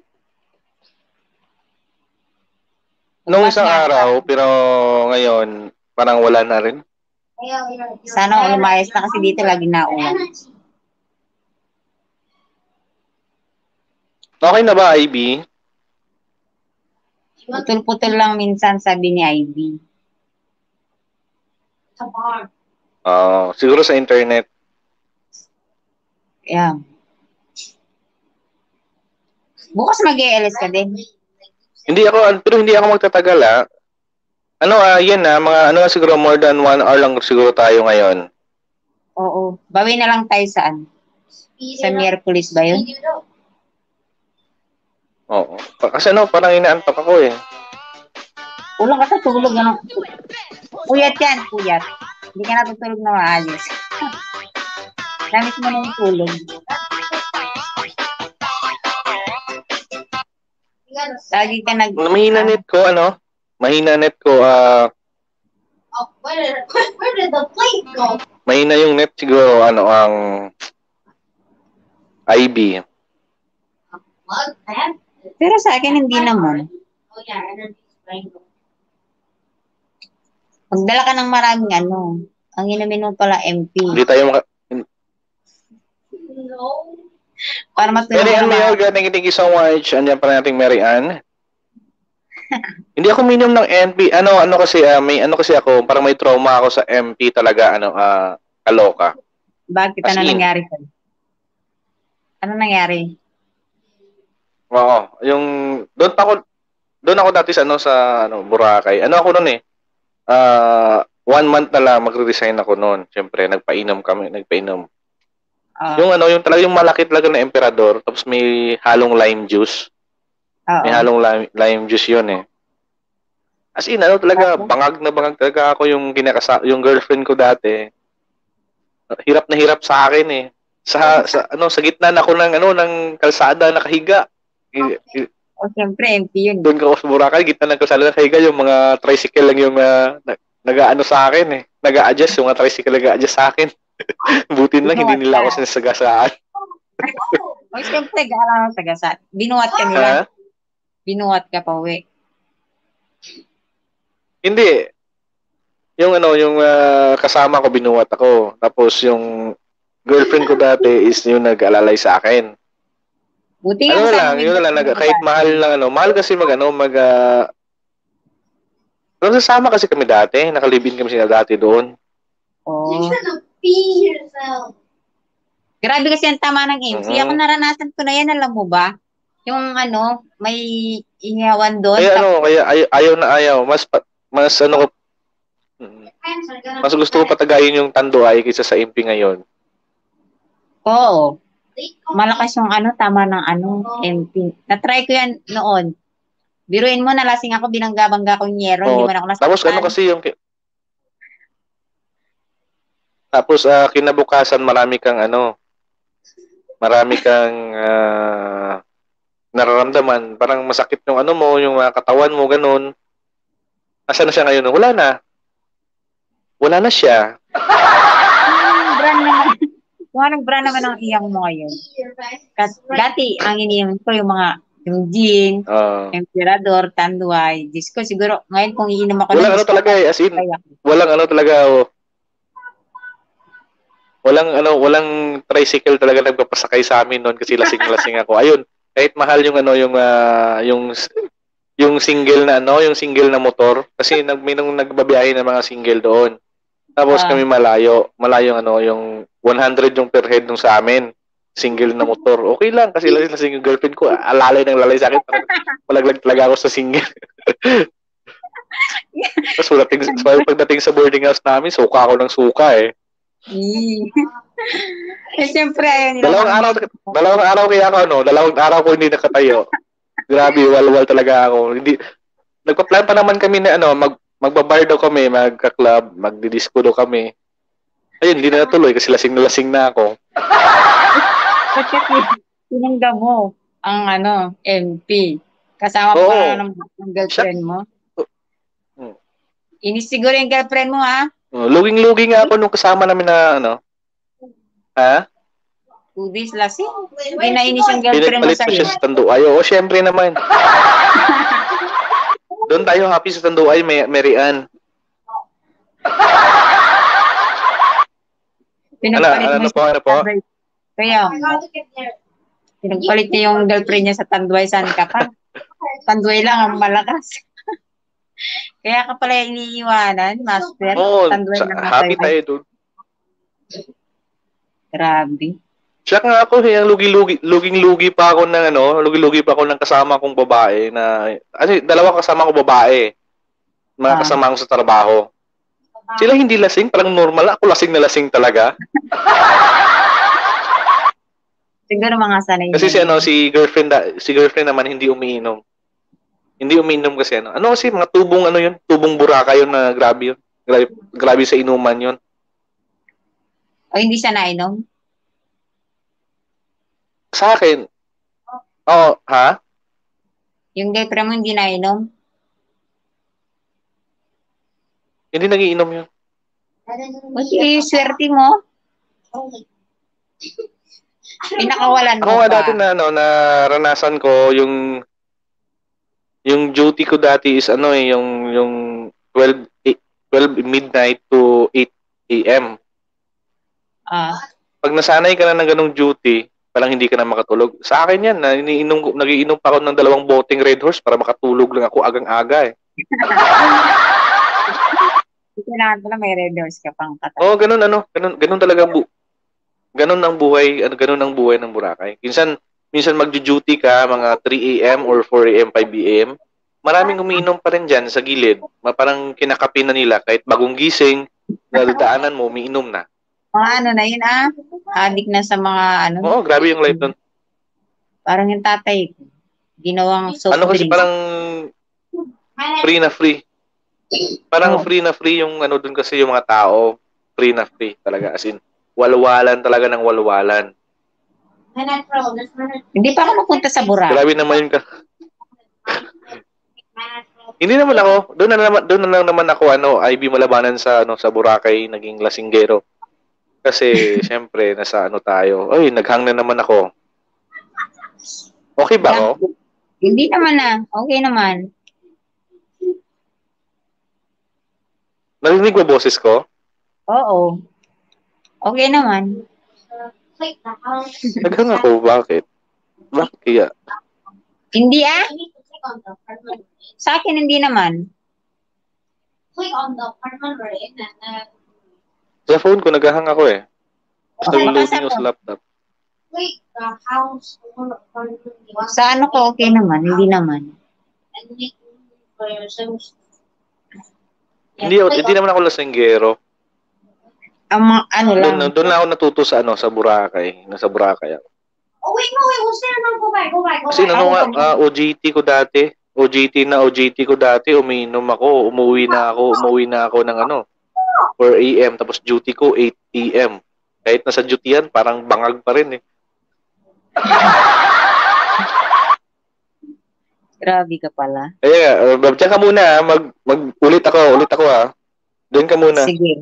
Nung Bakit isang nga? araw, pero ngayon, parang wala na rin. Sana lumayas na kasi dito lagi naulan. Okay na ba, I B? Putol-putol lang minsan, sabi ni Ivy. Oo, siguro sa internet. Yeah. Bukas mag-E L S ka din. Hindi ako, pero hindi ako magtatagal, ah. Ano, ah, yan ah, mga ano siguro more than one hour lang siguro tayo ngayon. Oo. Bawi na lang tayo saan? Sa Miyerkules ba yun? Oo. Pa- Kasi ano, parang inaantok ako eh. Ulang ka sa tulog. Ano? Puyat yan, puyat. Hindi ka natutulog na maayos. Damit mo nung tulog. Lagi ka nag... Mahina net ko, ano? Mahina net ko, ah, Oh, where did, where did the plate go? mahina yung net siguro, ano, ang I B. What? That? Pero sa akin, hindi naman. Oh, yeah, energy strangle. Magdala ka ng maraming ano. Ang inumin mo pala M P. Hindi tayo maka... No. Para matulog Mary ka Ann naman. Mayorga, thank you, thank you so much. Andiyan pa nating Mary Ann. Hindi ako minum ng N P. Ano, ano kasi, ah, may ano kasi ako, parang may trauma ako sa M P talaga, ano, ah, kaloka. Bakit? As Ano in. nangyari sa'yo? Ano nangyari? Oo, yung, doon pa ako, doon ako dati sa, ano, sa, ano, Boracay. Ano ako noon eh, ah, one month na lang, magre-resign ako noon. Siyempre, nagpainom kami, nagpainom. Oh, Yung ano, yung talaga yung malaki talaga na emperador, tapos may halong lime juice. May oo. halong lime, lime juice yun eh. As in, ano talaga, Tapos? bangag na bangag talaga ako yung kinakasa, yung girlfriend ko dati. Hirap na hirap sa akin eh. Sa, sa ano, sa gitna na ako ng ano ng kalsada nakahiga. I- i- O, siyempre, M P yun. Doon ko sa Boracay, gitna ng kalsada nakahiga, yung mga tricycle lang yung uh, nag-aano sa akin eh. Nag-a-adjust, yung mga tricycle nag-a-adjust sa akin. Buti na lang, hindi nila ako sinasagasaan. O, siyempre, gala sa gasat. Binuhat ka nila. Ha? Binuhat ka pa uwi. Hindi. Yung ano, yung ah, kasama ko binuhat ako. Tapos yung girlfriend ko dati is yung nag-alalay sa akin. Buti Ano nga na sa lang, yun na lang, nag- kahit mahal lang ano, mahal kasi mag ano, mag uh, nagsasama kasi kami dati, nakalibin kami sila dati doon. Oh. You shouldn't pee yourself. Grabe kasi ang tama ng M C. Mhm. Ako naranasan ko na yan, alam mo ba? Yung ano, may ingawan doon. Kaya Tapos, ano, kaya ay- ayaw na ayaw, mas pa- mas ano ko, mm, Hands are gonna mas gusto ko patagayin yung Tanduay kaysa sa M P ngayon. oo. They- Malakas yung ano, tama ng ano, M P. Na-try ko yan noon. Biruin mo, nalasing ako, binangga-bangga ko yung yero, hindi Oo. man ako nasaktan. Tapos ano kasi yung ki- Tapos ah, kinabukasan marami kang ano, marami kang ah, nararamdaman, parang masakit yung ano mo, yung ah, katawan mo ganun. Nasaan na siya ngayon? Wala na. Wala na siya. Anong brand naman? Kung anong brand naman ang iyang mo ngayon? Your best Kasi dati, ang iniinom ko yung mga, yung gin, Ah, emperador, tanduay, disco. Siguro, ngayon kung iinom ako walang ng ano disco, talaga eh, as in, kaya- walang ano talaga, oh, Walang ano, walang tricycle talaga nagpapasakay sa amin noon kasi lasing-lasing ako. Ayun, kahit mahal yung ano, yung ah, yung yung single na ano, yung single na motor kasi nag may nung nagbabiyahe ng mga single doon. Tapos Ah. kami malayo, malayo ano, yung one hundred yung per head nung sa amin. Single na motor. Okay lang kasi lasing yung girlfriend ko. Alalay ng lalay sa akin. Parang malaglag talaga ako sa single. Tapos pagdating, pagdating sa boarding house namin, suka ako ng suka eh. Eh, eh siyempre, ayun nila. Dalawang araw, dalawang araw kaya ako, ano, dalawang araw ko hindi nakatayo. Grabe, walwal talaga ako. Hindi, nagpa-plan pa naman kami na, ano, mag, magbabar daw kami, magka-club, magdi-disco daw kami. Ayun, hindi na natuloy kasi lasing na lasing na ako. Kasi sinungga mo ang, ano, M P. Kasama Oo. pa ng, ng girlfriend mo. Hmm. Inis siguro yung girlfriend mo, ha? Oh, luging-luging nga ako nung kasama namin na, ano, ha? Two days lasing. Hindi nainis yung girlfriend mo Pinagpalit ko sa'yo. siya sa Tanduay. Oo, syempre naman. Doon tayo happy sa Tanduay, may Mary Ann. Pinagpalit Ano, mo ano po, ano po? Kaya, pinagpalit niya yung girlfriend niya sa Tanduay. Saan ka pa? Tanduay lang ang malakas. Kaya ka pala iniiwanan, master. Oo, Tanduay sa, lang happy matay. tayo doon. Grabe. Siya nga ako, yung lugi-lugi, luging-lugi pa ako ng ano, lugi-lugi pa ako ng kasama kong babae na, ano, dalawa kasama ko babae. Mga Ah. kasama ko sa trabaho. Sila hindi lasing, parang normal. Ako lasing na lasing talaga. Siguro mga sanay. Kasi si niya. ano, si girlfriend, da- si girlfriend naman hindi umiinom. Hindi umiinom kasi ano. Ano kasi mga tubong ano yun, tubong buraka yun na grabe yun. Grabe, grabe sa inuman yun. O hindi siya nainom? Sa akin, oh, ha? Yung girlfriend mo hindi nainom? Hindi nagiinom yun. Kasi swerte mo. Pinakawalan Ako mo nga pa. dati na ano, naranasan ko yung yung duty ko dati is ano eh, yung yung twelve, eh, twelve midnight to eight a m. Ah. Pag nasanay ka na ng ganong duty, parang hindi ka na makatulog. Sa akin yan, na iniinom ko, nagiinom pa ako ng dalawang boteng Red Horse para makatulog lang ako agang-aga eh. Kailangan pala may red doors ka pang kata. Oo, oh, ganun ano, ganun, ganun talaga bu ganun ang buhay, ano, ganun ang buhay ng Boracay. Minsan, minsan magjo-duty ka mga three a m or four a m, five a m. Maraming umiinom pa rin dyan sa gilid. Parang kinakapi na nila kahit bagong gising, nadadaanan mo, umiinom na. Mga ano na yun ah, adik na sa mga ano. Oo, grabe yung life nun. Parang yung tatay, ginawang soft Ano kasi drinks. parang free na free. Parang Oh. free na free yung ano dun kasi yung mga tao. Free na free talaga. As in, walwalan talaga ng walwalan. Hindi pa ako napunta sa Boracay. Grabe naman yung ka. Hindi naman ako, doon na naman doon na lang naman ako ano, I B malabanan sa ano sa Boracay, naging lasinggero. Kasi syempre nasa ano tayo. Oy, naghang na naman ako. Okay ba ako? Hindi naman ah, okay naman. Narinig mo boses ko? Oo. Okay naman. Naghang ako, bakit? Bakit kaya? Hindi ah. Sa akin hindi naman. Sa phone ko naghahang ako eh. Basta Okay. loading ko sa laptop. Sa ano ko okay naman, hindi naman. Hindi, hindi naman ako lasinggero. Ang mga ano lang. Doon, doon na ako natuto sa ano sa Boracay, nasa Boracay ako. Kasi ano nga, ah, O J T ko dati, O J T na O J T ko dati, umiinom ako, umuwi na ako, umuwi na ako ng ano, four a m tapos duty ko eight p m. Kahit nasa duty yan, parang bangag pa rin eh. Grabe ka pala. Kaya, uh, diyan ka muna, ah. mag, mag, ulit ako, ulit ako ah. Doon ka muna. Sige.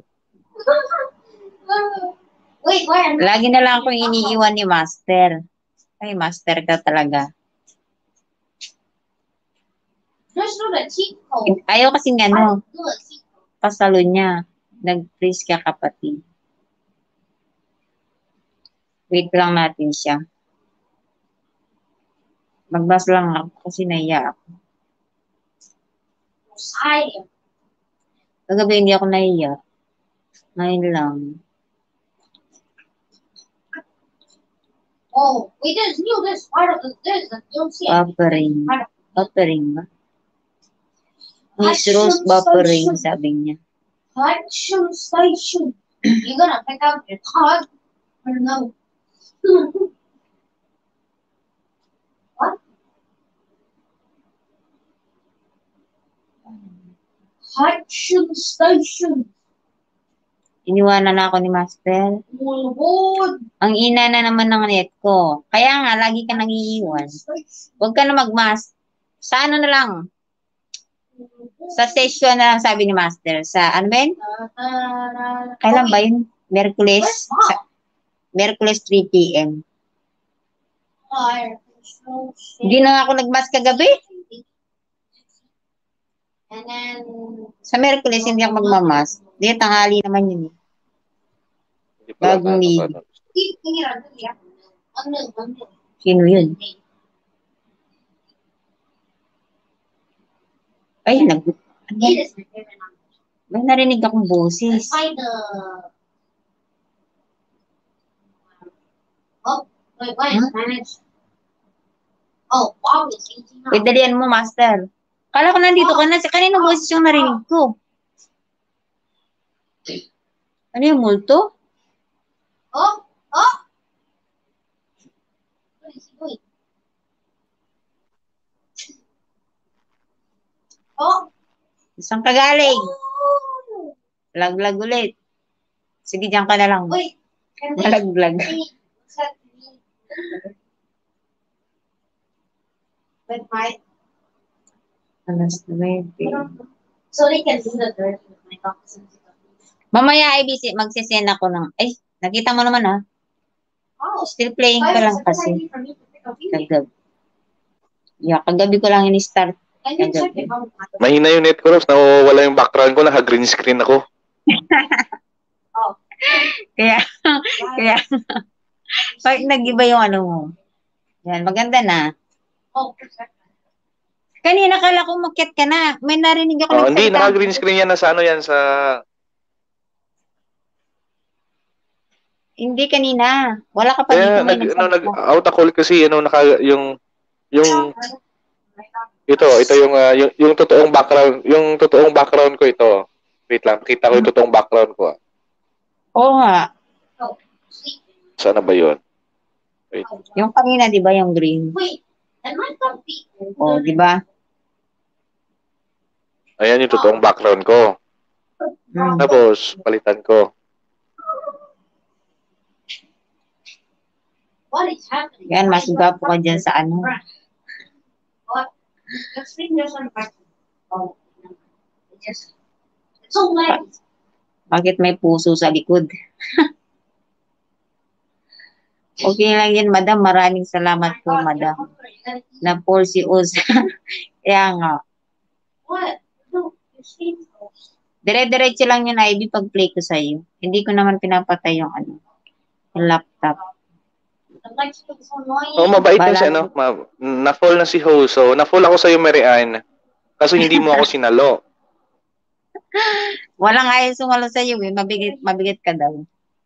Lagi na lang akong iniiwan ni Master. Ay, Master ka talaga. Ayaw kasi nga ano, pasalo niya. Nag-freeze ka kapatid. Wait lang natin siya. Magbas lang ako kasi naiya ako. Kagabi hindi ako naiya. Ngayon lang. Oh, we just knew this part of the this. You'll see. Buffering. Buffering ba? Miss Rose buffering, sabi niya. Action station. You're gonna pick up your card or no? What? Action station. Iniwanan na ako ni Master. Mulbod. Ang ina na naman ng net ko. Kaya nga, lagi ka nangiiwan. Huwag ka na mag-mask. Sa ano na lang? Sa session na lang, sabi ni Master. Sa ano ba yun? Kailan ba yun? Merkules? Sa, Merkules three p m Hindi na ako nag-mask kagabi. And then, Sa Merkules, hindi ako magmamask. Hindi, tanghali naman yun. Hindi pala Bagong ano, league. ano. Sino yun? Ay, nag... Ano? May narinig akong boses. Find the. Oh, wait, wait, Huh? manage. Oh, wow, it's eighteen now. Wait, dalian mo, Master. Kala ko nandito ka na. Sa kanino boses yung narinig ko? Ano yung multo? Oh, oh. What is he doing? Oh. Saan ka galing? Oh. Lag-lag ulit. Sige, diyan ka na lang. Wait. Can they Malag-lag. see what's me? With my. Alas nuwebe. So they can do the dirty with my toxins. Mamaya, I B C, magsisend ako ng... Ay, nakita mo naman, ha? Oh. Still playing Why ka was lang it kasi. ready for me to pick up you? Kagabi. Yeah, kagabi ko lang in-start. And you check Kagabi. it out. Mahina yung net ko, Ross. Nawawala yung background ko. Naka-green screen ako. Oh. Kaya, kaya, pag nag-iba yung ano mo. Yan, maganda na. Oh, perfect. Kanina kala ko makyat ka na. May narinig ako Oh, hindi, nagsalita. naka-green screen yan na sa ano yan sa... Hindi kanina. Wala ka pa Kaya dito. May nag, ano, nagsalita. nag-out ako kasi ano, naka, yung... Yung... Ito, ito yung, ah, yung, yung totoong background, yung totoong background ko ito. Wait lang, kita ko yung totoong background ko. ah. Oo nga. Oh, sleep. Sana ba yun? Wait. Yung kanina, di ba, yung green? Wait, am I comfy? Oo, di ba? Ayan yung totoong background ko. Hmm. Tapos, palitan ko. What is happening? Yan, mas gwapo ka dyan sa ano. What? Let's bring this one back. Oh, it just. It's so light. Bakit may puso sa likod? Okay lang yan, madam. Maraming salamat po, madam. Na for si Uz. Kaya nga. What? No, you see. Dire-diretso lang yun, Ivy, pag-play ko sa'yo. Hindi ko naman pinapatay yung ano, yung laptop. The lights look so annoying. Oh, mabait Bala- yun si ano. Ma- na-fall na si Ho. So, na-fall ako sa'yo, Mary Ann. Kaso hindi mo ako sinalo. Walang ayaw sumalo sa'yo eh. Mabigat, mabigat ka daw.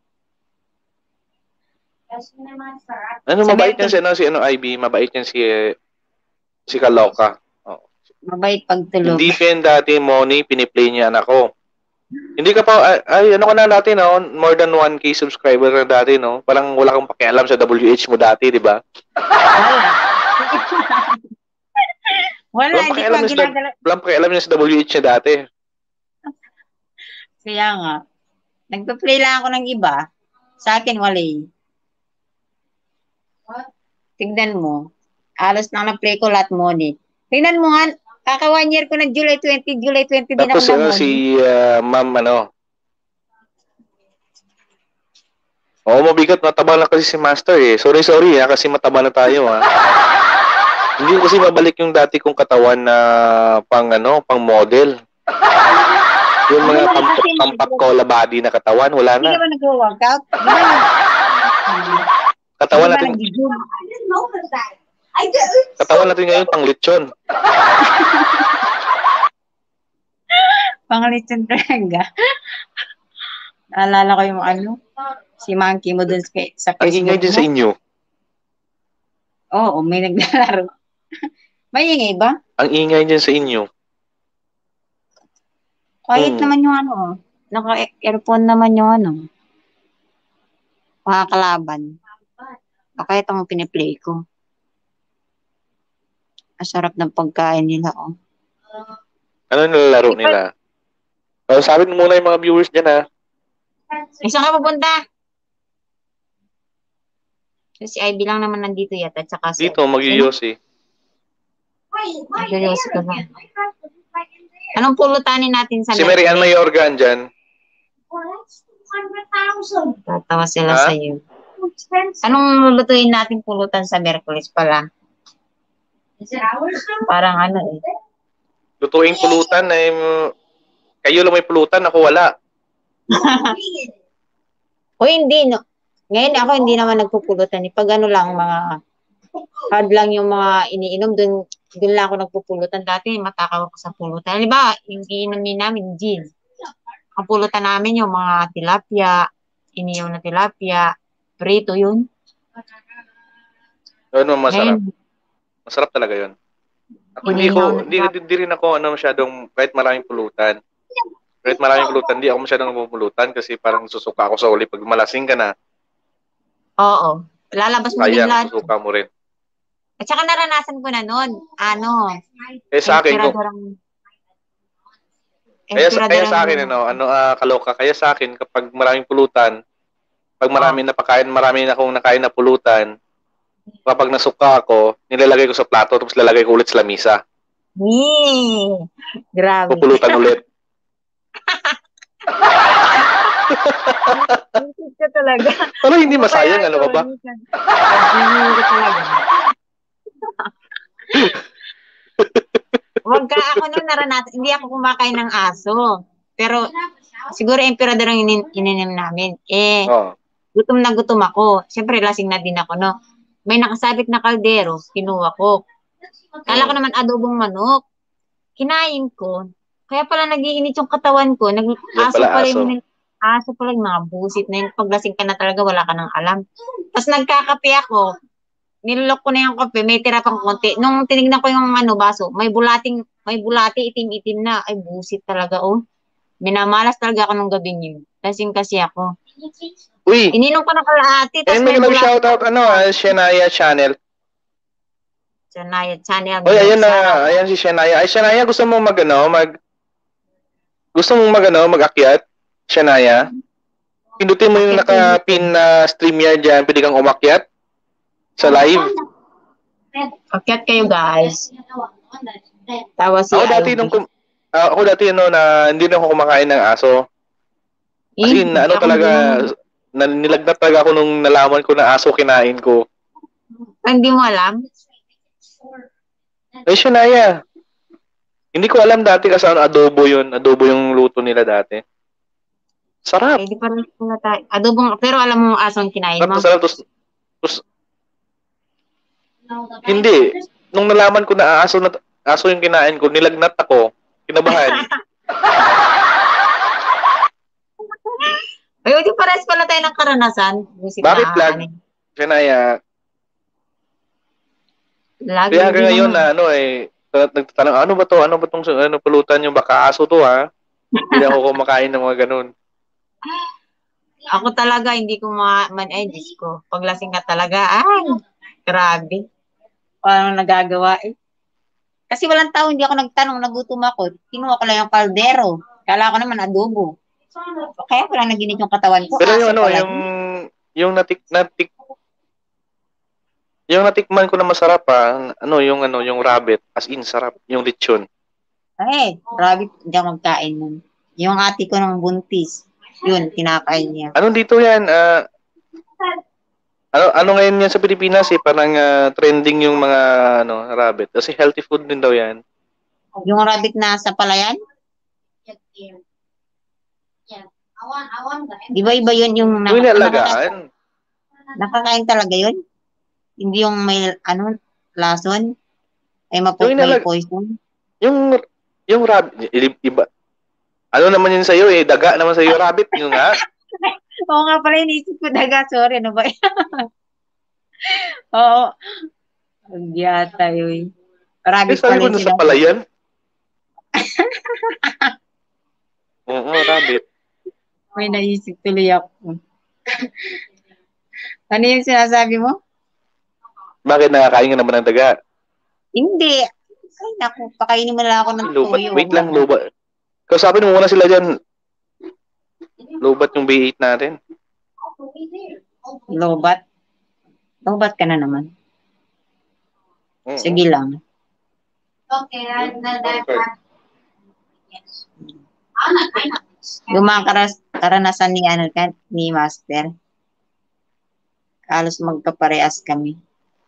Yes, naman, sir. Ano, Sabi mabait ko- yan si ano, si ano, I B. Mabait yan si, eh, si Kaloka. Oh. Mabait pagtulog. Hindi pa yan dati, Moni, piniplay niya anak ko. Hindi ka pa, ay, ay, ano ka na dati, no? More than one K subscriber na dati, no? Parang wala kang pakialam sa W H mo dati, di ba? Wala. Wala, Walang hindi pakialam pa niya sa, ginagala. walang pakialam niya sa W H niya dati. Kaya nga. Nagpa-play lang ako ng iba. Sa akin, wala eh. Tignan mo. Alos lang na-play ko lahat mo ni. Tignan mo nga, kaka one year ko nag July twentieth, July twentieth din ako Tapos, na ano, mo. si uh, ma'am, ano? Oo, mabigat. Mataba na kasi si Master, eh. Sorry, sorry, ha? Kasi mataba na tayo, ha? Hindi kasi mabalik yung dati kong katawan na pang, ano, pang model. Yung mga pampak cola body na katawan, wala Hindi na. ka ba nag-workout? Di ba nag- Katawan Ano ba natin, nag-gigil? I didn't know that. I didn't. katawan natin ngayon pang lechon. Pangalitin talaga. Naalala ko yung ano, si Monkey mo dun sa, sa Ang ingay Facebook din sa mo. inyo. Oo, may naglalaro. May ingay ba? Ang ingay din sa inyo. Quiet Hmm. naman yung ano. Naka-earphone naman yung ano. Makakalaban. O kaya itong piniplay ko. Masarap ng pagkain nila, oh. Ano nilalaro nila? Oh, sabi mo muna yung mga viewers dyan, ha? Eh, saan ka pupunta? Si Ivy lang naman nandito yata. At saka si... Dito, mag-yosi. Wait, why Seryoso ka there? ba? I have to be right in there. Anong pulutanin natin sa Si Mary Ann Mayorga dyan. Well, that's two hundred thousand. Tatawa sila Ha? sa iyo. Too expensive. Anong lulutuin natin pulutan sa Merkulis pala? Is it ours now? Parang ano eh. Lutuing pulutan, eh, kayo lang may pulutan, ako wala. O hindi, no. Ngayon ako hindi naman nagpupulutan. Eh. Pag ano lang, mga hard lang yung mga iniinom, dun, dun lang ako nagpupulutan. Dati matakaw ako sa pulutan. Halimbawa, yung iinumin namin, gin. Ang pulutan namin yung mga tilapia, iniyaw na tilapia, prito yun. Ano masarap? Ngayon, Masarap talaga yun. Ako hindi Inihaw ko, na hindi, hindi, rin ako ano, masyadong, kahit maraming pulutan. Kahit maraming pulutan, hindi ako masyadong pumulutan kasi parang susuka ako sa uli. Pag malasing ka na, oo. Lalabas mo din sayang, lahat. susuka mo rin. At saka naranasan ko na nun, ano, Eh sa akin, kung, emperadorang- kaya, sa- kaya sa akin, emperadorang- ano, ano, ah, kaloka, kaya sa akin, kapag maraming pulutan, pag maraming napakain, marami na akong nakain na pulutan, kapag nasuka ako, nilalagay ko sa plato, tapos lalagay ko ulit sa lamisa. Yee! Grabe. Pupulutan ulit. Isip ka talaga. Pero hindi masayang, ano ka ba? Pag-ibig ka talaga. Wag ka, ako nung naranasan, hindi ako kumakain ng aso. Pero, siguro emperador ang inin ininim namin. Eh, Oh. gutom na gutom ako. Siyempre, lasing na din ako, no? May nakasabit na kaldero, kinuha ko. Kala ko naman adobong manok. Kinain ko. Kaya pala nagiinit yung katawan ko. Nag Yan aso pala, pala aso. yung aso pala yung mga busit na yun. Paglasing ka na talaga, wala ka nang alam. Tapos nagkakape ako. Nilolok ko na yung kape, may tira pang konti. Nung tinignan ko yung ano, baso, may bulating, may bulati, itim-itim na. Ay, busit talaga, oh. Minamalas talaga ako nung gabi yun. Lasing kasi ako. Uy, Ininom ko na kalahati, eh, tapos may may bulati. nag-shoutout, ano, ah, Shania Channel. Sanaya channel. Oy, ayan na, ayan si Shania. Ay, Shania, gusto mo mag, ano, mag, gusto mo mag, ano, mag-akyat? Shania? Pindutin mo yung naka-pin na StreamYard dyan, pwede kang umakyat sa live. Akyat kayo, guys. Tawa si Ako dati Ivy. nung, kum- ah, ako dati, ano, na, hindi na ako kumakain ng aso. As Eh, in, na, ano ako talaga, din. na, nilagnat talaga ako nung nalaman ko na aso kinain ko. Ah, hindi mo alam? Ay, Shania. Hindi ko alam dati kasi ano, adobo yun. Adobo yung luto nila dati. Sarap. Eh, di pa rin na tayo. Adobong, pero alam mo asong kinain Sarap mo? na sarap. Tus, tus, hindi. Nung nalaman ko na aso, na aso yung kinain ko, nilagnat ako. Kinabahan. Ay, di pares pala tayo ng karanasan. Visit Bakit na, lag? ano, Shania. Lagi Kaya hanggang din ngayon naman. na ano eh, nagtatanong, ano ba to? Ano ba tong ano, pulutan yung baka aso to ha? Hindi na ako kumakain ng mga ganun. Ako talaga, hindi ko ma... Man, ay, Diyos ko. Paglasing ka talaga, ay, grabe. Paano nagagawa eh? Kasi walang tao, hindi ako nagtanong, nagutom ako. Kinuha ko lang yung kaldero. Kala ko naman adobo. Kaya pala naginit yung katawan ko. Pero Aso yung ano, pala. yung yung natik natik yung natikman ko na masarap pa, ano, yung ano, yung rabbit, as in sarap, yung lechon. Ay, grabe, hindi ako magkain nun. Yung ate ko ng buntis, yun, kinakain niya. Ano dito yan? ah ano ano ngayon yan sa Pilipinas eh, parang ah, trending yung mga ano, rabbit. Kasi healthy food din daw yan. Yung rabbit na sa palayan, Yeah. I want, I want the di ba iba yun yung... Yung inalagaan. Nakakain talaga yun? Hindi yung may, ano, lason? Ay, Yung mapot may inalag, poison? yung, yung rabbit, iba, ano naman yun sa'yo eh, daga naman sa'yo, rabbit, yun nga. Oo nga pala, inisip ko daga. Sorry, ano ba? Oo. Ang yata yun. Eh, Rabbit sabi pala ko yung nasa sinabi. palayan. Oo, rabbit. May naisip tuloy ako. Ano yung sinasabi mo? Bakit nakakain ka naman ng daga? Hindi. Ay, naku, pakainin mo na ako ng Lobat, toyo. wait Wag lang, lang. lobat. Kausapin mo muna sila dyan. Lobat yung B eight natin. Lobat. Lobat ka na naman. Mm-hmm. Sige lang. Okay, and then that yes. Yung mga karas- karanasan ni, ano, kan- ni Master, halos magkaparehas kami.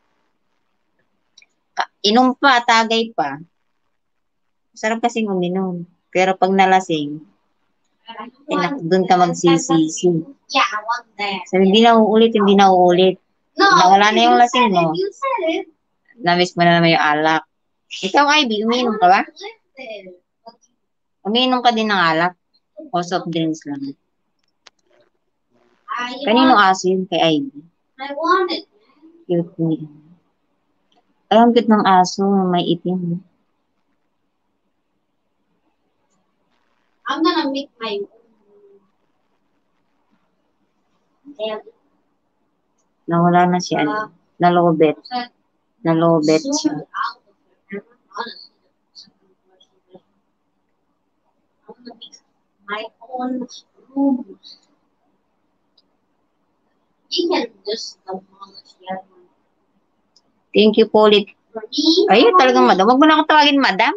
Ka- Inom pa, tagay pa. Sarap kasing uminom. Pero pag nalasing, eh, nak- doon ka magsisisi. Yeah, I want that. So, hindi na uulit, hindi na uulit. No, Nawala na yung you lasing said mo. it, you said it. Namiss mo na naman yung alak. Ikaw, Ivy, umiinom ka ba? Umiinom ka din ng alak? O soft drinks lang? I Kanino want, aso yun kay Ivy? I want it. Cute niya. Ay, ang cute ng aso, may itim. I'm gonna make my own. Nawala na siya. Ano? Nalobet. Nalobet siya. My own room. You can just demolish that one. Thank you po ulit. For me, Ayun, talagang madam. Huwag mo na ako tawagin madam.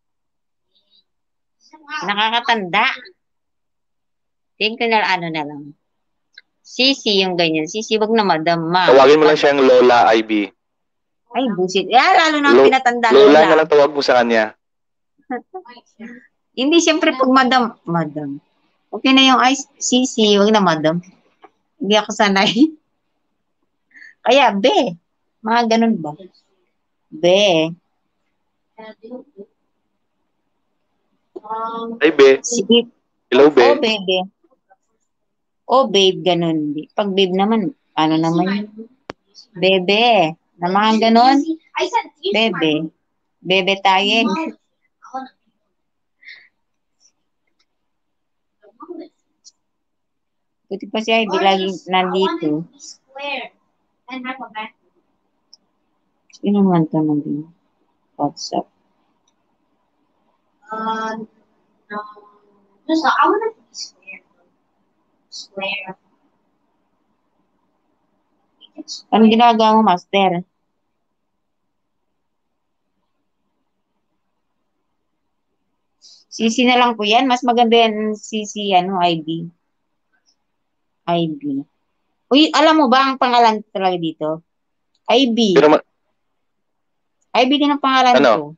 Nakakatanda. Thank you na ano na lang. Sisi yung ganyan. Sisi, wag na madam, ma. Tawagin mo lang siyang Lola Ivy. Ay, busit. Ah, lalo na Lo- pinatanda. Lola Lola. na lang tawag mo sa kanya. Hindi, siyempre pag madam. Madam. Okay na yung ay, sisi. Wag na madam. Hindi ako sanay. Kaya, be. Mga ganun ba? Be. um, Ay, be. Sige. Hello, be. Oh, baby. Oh, babe, ganun. Pag babe naman, ano naman yun? Bebe. Na mga ganun. I said, use my Bebe. Bebe tayo. room. Buti pa siya, hindi lagi nandito. Square and have a back. Sino naman ito nandito? WhatsApp. Um, no. Just, I want to be square. Square. It's Ano ginagawa mo, Master? Sisi na lang po yan. Mas maganda yan Sisi, ano, I B. I B. Uy, alam mo ba ang pangalan talaga dito? I B. Pero ma- I B din ang pangalan Ano? ko.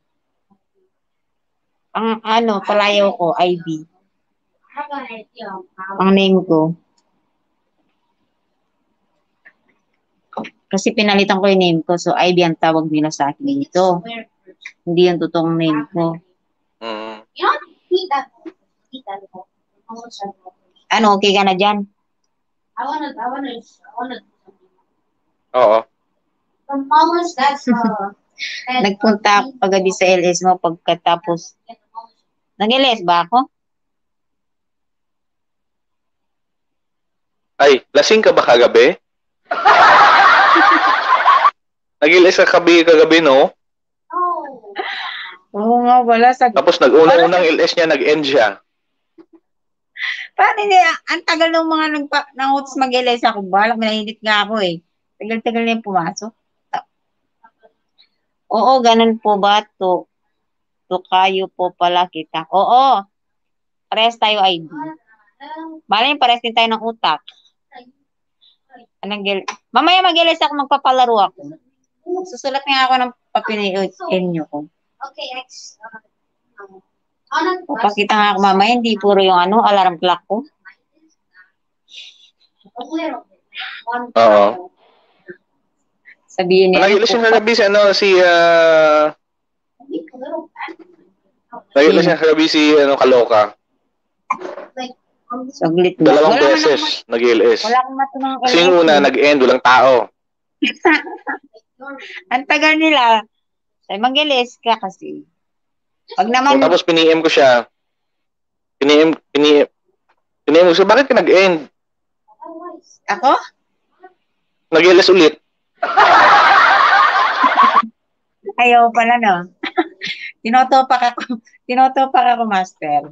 Ang ano, palayaw ko, I B. have an idea of how Ang name ko. Kasi pinalitan ko yung name ko, so I B ang tawag nila sa akin dito. square first. Hindi yung totoong name ko. Mm. You know, eat that. Eat that. I want some more. Ano, okay ka na dyan? I wanna, I wanna, I wanna do something. Oo. The smallest, that's uh. that, Nagpunta ako paggabi sa L S mo pagkatapos. Yeah, the smallest. Nag-L S ba ako? Ay, lasing ka ba kagabi? Nag-ilis ka kabi kagabi, no? Oh. Oo nga, wala. Sa... Tapos nag-unang-unang L S niya, nag-end siya. Paano niya? Ang tagal ng mga nagpa, nang-utos mag-L S ako. Balak, minahigit nga ako eh. Tagal-tagal na yung pumasok. Oo, ganun po ba? To, to kayo po pala kita. Oo. Parehas tayo I D. Malay, parehas din tayo ng utak. Anong gel- Mamaya mag-L S ako, magpapalaro ako. Susulat nga ako ng papinyo ko. Okay, X. Uh, um, on a- Papakita nga ako mamaya, hindi puro yung ano, alarm clock ko. A little bit. One Oo. Sabihin niya. Nag-ilis yung kagabi si ano, si, ah, nag-ilis yung kagabi si, ano, Kaloka. Saglit ba? Dalawang Wala beses nag-ilis. Wala akong matunang Kasi yung una, nag-end, walang tao. Ang tagal nila. Ay, mag-ilis ka kasi. Pag naman... So, tapos pini-M ko siya. Pini-M, pini-M, pini-M ko siya, bakit ka nag-end? Ako? Nag-ilis ulit. Ayaw pala, no? Tinotopak ako. Tinotopak ako, master.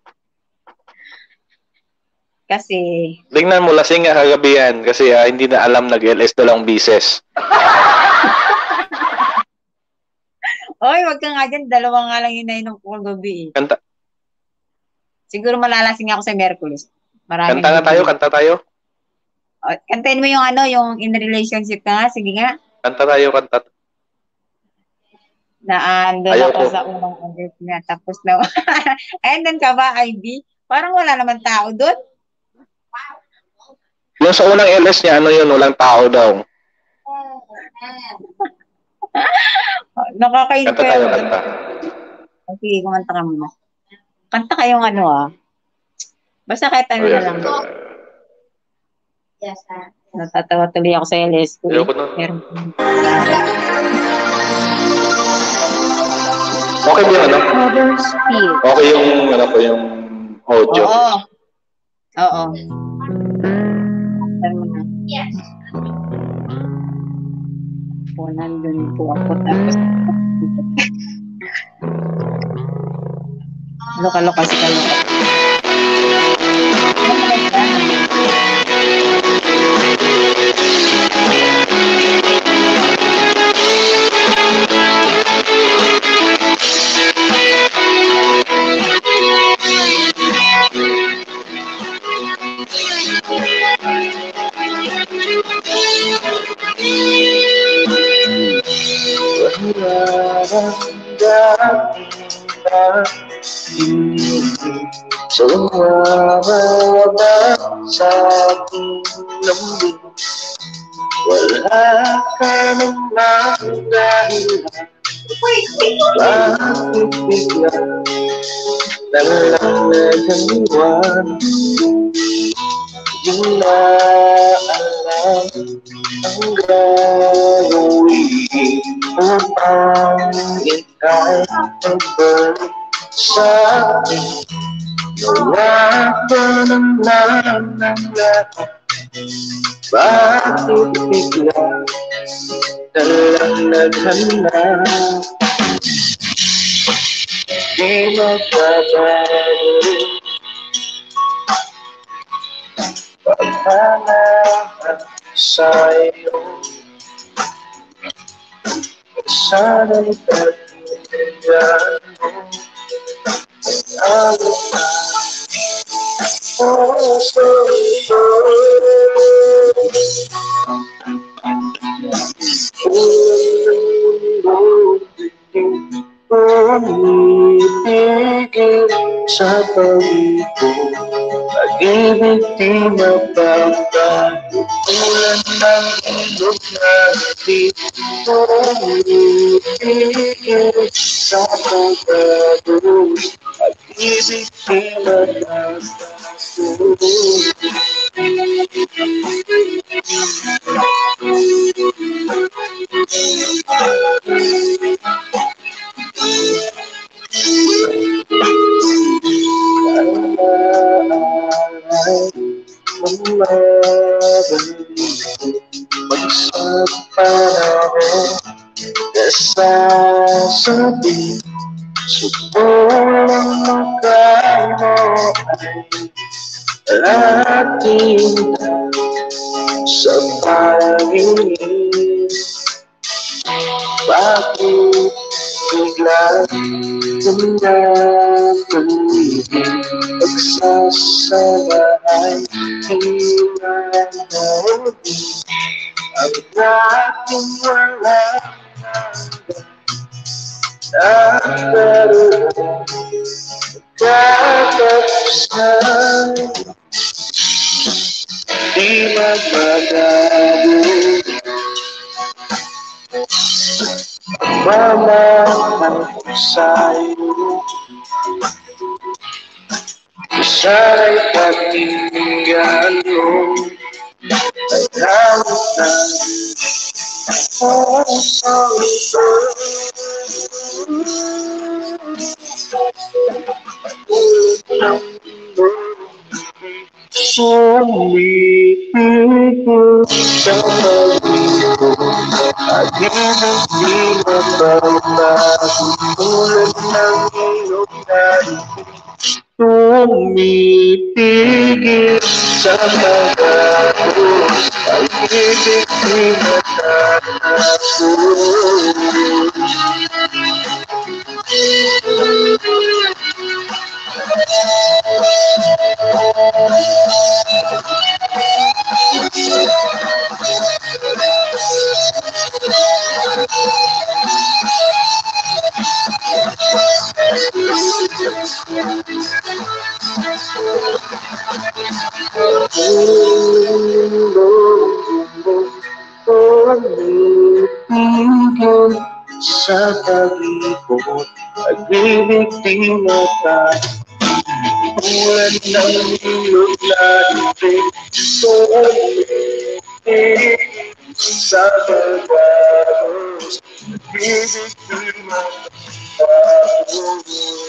Kasi... Tingnan mo, lasing nga kagabi yan. Kasi ah, hindi na alam nag-L S dalawang bises. Oy, wag ka nga dyan. Dalawa nga lang yun na yun ko kagabi. Kanta, Siguro malalasing ako sa Merkulis. Maraming kanta na tayo, kanta tayo. O, kantahin mo yung ano, yung in relationship ka nga. Sige nga. Kanta tayo, kanta. Naandun Ayaw ako ko. sa unang ulit na. Tapos na. Ayun, doon ka ba, I B? Parang wala naman tao doon. Yung sa unang L S niya, ano yun, walang tao daw. Nakakain Kanta ko tayo, yun. kanta. Sige, kumanta ka muna. Kanta kayong ano ah. Basta kahit ano na lang. Yes, sir. Natatawa tuloy ako sa L S ko. Ayoko nun. Meron. Okay ba yung ano? Cover speed. Okay yung, ano po, yung audio. Oo. Oo. Ano na. Yes. Po, nandun po ako. Tapos, loka-loka si kayo. Sumama sa aking lambing. Wala ka naman dahilan. Bakit bigla nalalaganiwan? Di na alam ang gagawin upang ikaw magbalik sa akin. Wala ka naman ng lahat. Bakit bigla nalalagan na? Di magbabago pagmamahal sa'yo. Sana'y pagbibigyan mo ang puso ko. Umibigil sa pag-ibig, pag-ibig di mababago. Ulan ng ilog na di umibigil sa pag-ibig, pag-ibig di mababago. Pagsapanahon nasasabi, subulang magkano ay ating sa pangingin. Bakit bigla tumatalig pagsasamahan hilang nauli ang ating wala nagkaroon katapusan. Di magbabago Mamahal sa'yo, siya'y patinggan mo. Pagkawit na ang salita. Umitigil sa pag-ibig at hindi matapos tulad ng iyong daigdig. Tumitigil sa pag-abos at hindi matapos. Tumitigil sa pag-ibig at hindi matapos tulad ng iyong daigdig. Tumitigil sa pag-abos at hindi matapos.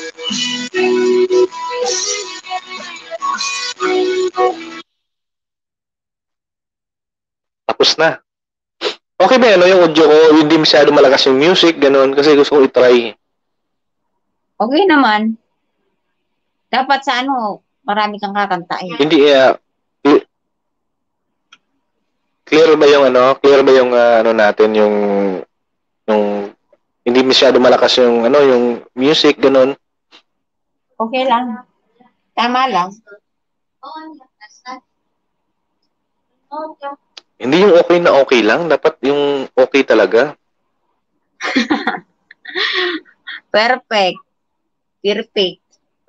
Tapos na. Okay ba ano yung audio ko? Hindi masyado malakas yung music, ganun. Kasi gusto ko itry. Okay naman. Dapat sa ano, marami kang kakantain. Hindi, uh, clear ba yung ano? Clear ba yung uh, ano natin, yung yung hindi masyado malakas yung ano, yung music, ganun. Okay lang. Tama lang. Hindi yung okay na okay lang. Dapat yung okay talaga. Perfect. Perfect.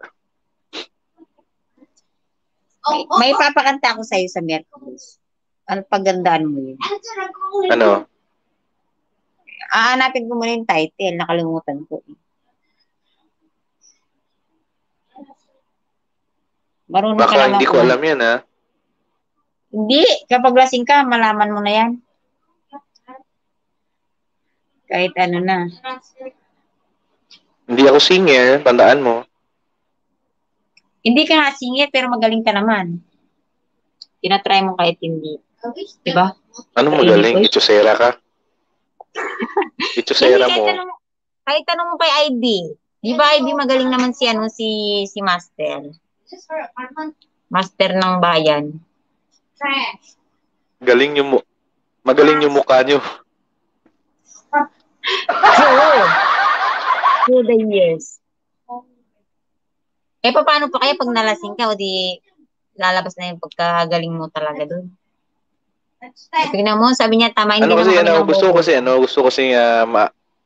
May, may papakanta ako sa'yo sa Merkulis. Ano pagandaan mo yun? Ano? Aanapin ko muna yung title. Nakalimutan ko. Marunong ka Baka naman hindi ko alam yan, ha? Hindi. Kapag lasing ka, malaman mo na yan. Kahit ano na. Hindi ako singer, tandaan mo. Hindi ka nga singer, pero magaling ka naman. Tinatry mo kahit hindi. Diba? Ano magaling? Ichosera ka? Ichosera mo. Kahit tanong, kahit tanong mo kay I B. Di ba I B magaling naman si, ano, si, si Master? Master ng bayan. Galing yung mu magaling yung mukha nyo. True. Through the years. Eh, paano pa kaya pag nalasing ka o di lalabas na yung pagkagaling mo talaga doon? Tingnan mo, sabi niya, tama, hindi ano kasi, naman ano, kami gusto ko bobo. kasi, ano, gusto ko kasi, uh, ma...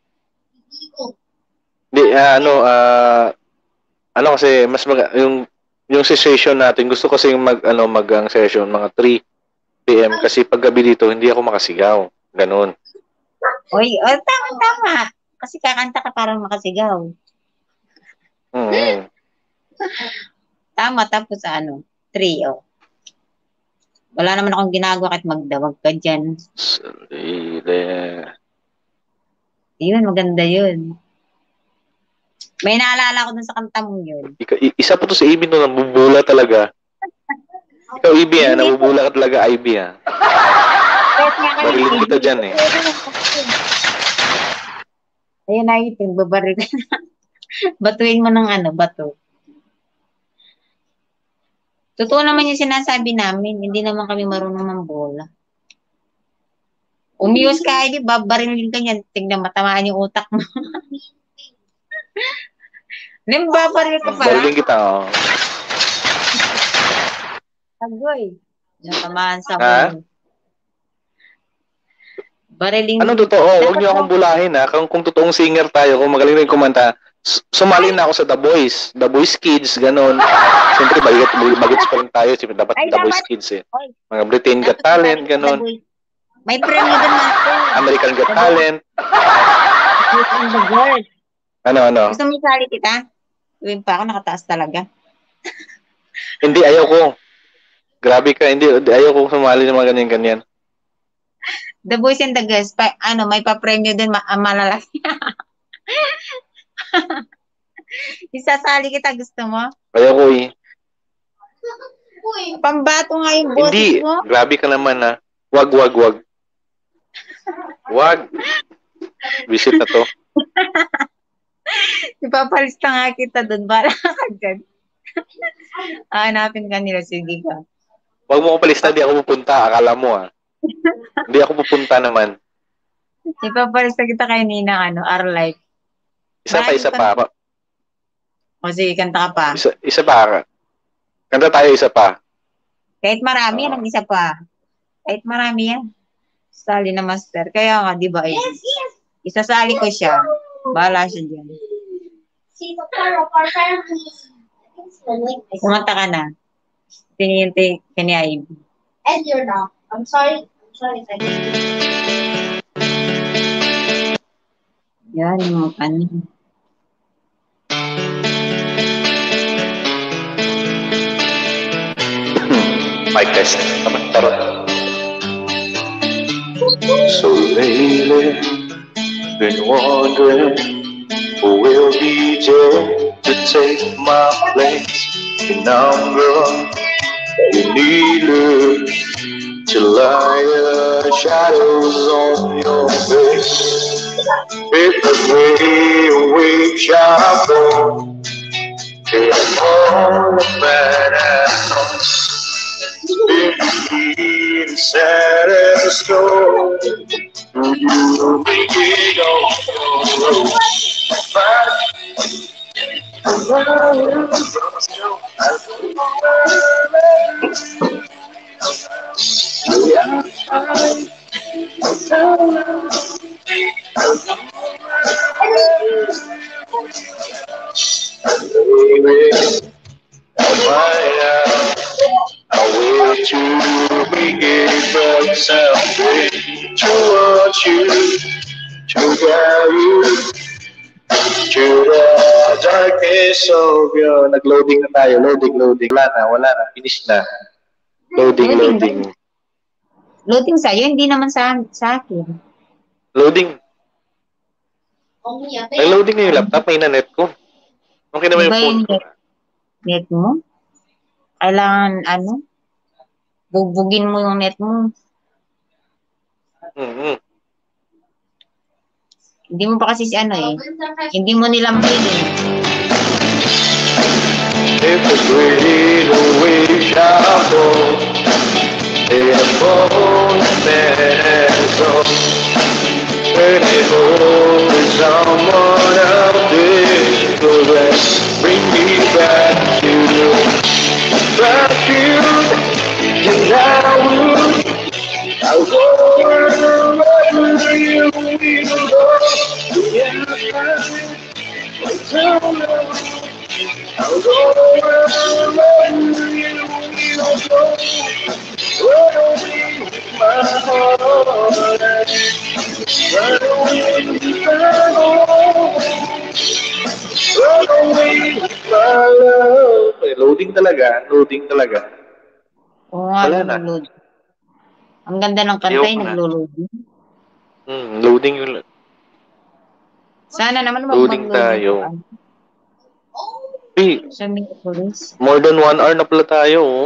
Di, uh, ano, uh, ano kasi, mas mag, yung, yung session natin, gusto kasi mag, ano, mag, ang session, mga three p m kasi pag gabi dito, hindi ako makasigaw. Ganun. Oy, oh, tama, tama. Kasi kakanta ka parang makasigaw. Mm-hmm. Tama, tapos ano, three, oh. Wala naman akong ginagawa kahit magdawag ka dyan. Salire. Yun, maganda yun. May naalala ko dun sa kanta mong yun. Ika, isa po to si Ivy no, nabubula talaga. Ikaw, Ivy, ha? Nabubula ka talaga, Ivy, ha? Barilin kita dyan, eh. Ayun na yun, babaril ka na. Batuin mo ng ano, bato. Totoo naman yung sinasabi namin, hindi naman kami marunong ng bola. Umiwas ka, hindi, babarilin ka niyan. Tignan, matamaan yung utak mo. Nang babaril ka pala. Barilin kita, oh. Agoy. Natamaan sa Ha? mo. Bariling. Anong totoo? Huwag niyo akong bulahin, ha? Kung, kung totoong singer tayo, kung magaling rin kumanta, sumali na ako sa The Voice. The Voice Kids, ganon. Siyempre, bagets, bagets pa rin tayo. Siyempre, dapat Ay, The dapat. Voice Kids, eh. Oy. Mga Britain Got Talent, ganon. May premyo din master. American Got Talent. Voice in the World. Ano, ano? Gusto mo isali kita? Tuwing pa ako, nakataas talaga. Hindi, ayaw ko. Grabe ka, hindi, ayaw ko sumali ng mga ganyan-ganyan. The Boys and the Girls, pa, ano, may pa-premyo din, ma ah, malalaki. Isasali kita, gusto mo? Ayaw ko eh. Pambato nga yung boses Hindi, mo. grabe ka naman ha. Wag, wag, wag. Wag. Visit na to. Ipapalista nga kita doon. Bala ka dyan. Hanapin ka nila. Sige ka. Wag mo ko palista, di ako pupunta. Akala mo ah. Hindi ako pupunta naman. Ipapalista kita kay Nina, ano, R-Life. Isa pa, isa pa. O sige, kanta ka pa. Isa, isa pa. Kanta tayo, isa pa. Kahit marami yan, ang isa pa. Kahit marami yan. Sali na master. Kaya nga, di ba? Eh, isasali ko siya. Bahala siya dyan. Kumanta ka na. Tinihintay ka ni Ivy. And you're not. I'm sorry. I'm sorry. Yan, yung kanin. Mic test. Tarot. So lately, been wondering who will be there to take my place. And I'm girl, you need her to light the shadows on your face. It's the way we shall go. It's all the bad and the sad as a storm. You make it all go. I want to make it but someday to want you, to guide you to the darkness of your... Nag-loading na tayo. Loading, loading. Wala na, wala na. Finish na. Loading, loading. Loading sa'yo, hindi naman sa, sa akin. Loading. May loading na yung laptop, may na-net ko. Okay naman yung phone ko. Net mo? Kailangan, ano? Bugbugin mo yung net mo. Mm-hmm. Hindi mo pa kasi si ano eh. Hindi mo nilamig eh. If the great away shall go, in a bone and soul, when it holds someone out there, so that bring me back to you, back to you, and I will, I'll go wherever you will go, yeah, I'll tell you. I'll go wherever you will go. Run away with my heart. Run away with my heart. Run away with my love. Eh, loading talaga. Loading talaga. Oo nga, Wala na. nag-load. Ang ganda ng kanta ay nag-loading. Hmm, loading yung... Sana naman Loading mag-loading tayo. ko. Hey, Sa Minneapolis. more than one hour na pala tayo, oh.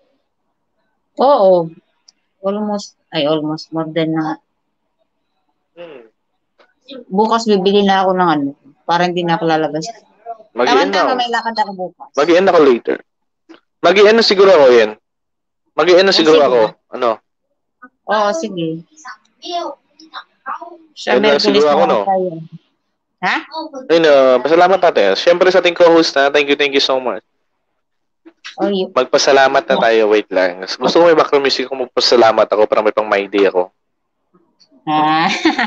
Oo. Almost, ay almost, more than na. Hmm. Bukas bibili na ako ng ano, para hindi na ako lalabas. Mag-i-end na Tama-tama, ako. may lakad ako bukas. Mag-i-end ako later. Mag-i-end na siguro ako yan. Mag-i-end na Oh, siguro sige. ako. Ano? Oo, sige. Sa Ayun na, Merkulis siguro ako, na no? tayo. Ha? Ayun, uh, pasalamat natin. Siyempre sa ating co-host na, thank you, thank you so much. Oh, you. Magpasalamat na tayo, wait lang. Gusto ko may background music kung magpasalamat ako para may pang my day ako. Ah.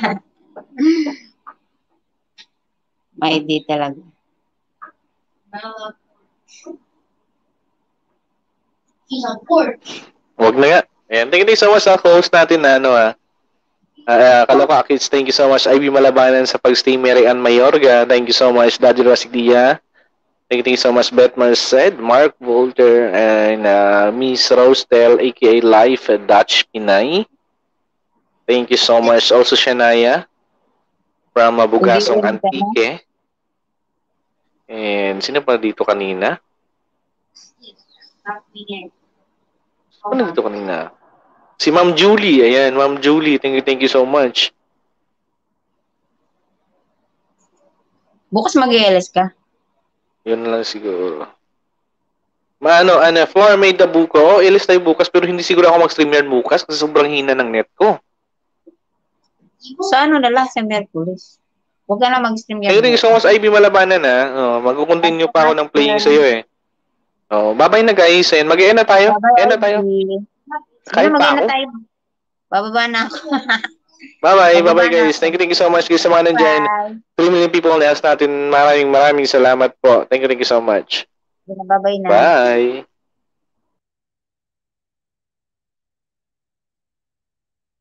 May idea talaga. He's on court. Huwag na nga. Ayan, thank you so much sa co-host natin na ano ah. Uh, Kaloka Kids, thank you so much. Ivy Malabanan sa pag-stay. Mary Ann Mayorga, thank you so much. Daddy Rosidia, thank you, thank you so much. Beth Merced, Mark Volter, and uh, Miss Rostel, aka Life at Dutch Pinay. Thank you so much. Also, Shania from Mabugasong Antique. And sino pa dito kanina? Ano dito kanina? Si Ma'am Julie. Ayan, Ma'am Julie. Thank you, thank you so much. Bukas mag-I L S ka? Yun lang siguro. Maano, ano, Flora made the buko. Oh, I L S tayo bukas, pero hindi siguro ako mag-stream yan bukas kasi sobrang hina ng net ko. Sa ano na lang, sa Mercury. Huwag ka na mag-stream yan. Thank you, thank you so much, Ivy Malabanan, ha. Oh, mag-continue pa ako ng playing sa'yo, eh. Oh, bye-bye na, guys. And mag-i-end na tayo. End na tayo. Kain pa ako. Tayo. Bababa na ako. Bye-bye. Bye-bye, guys. Thank you, thank you so much. Guys, sa mga nandyan. three million people na natin. Maraming maraming salamat po. Thank you, thank you so much. Bye-bye na. Bye.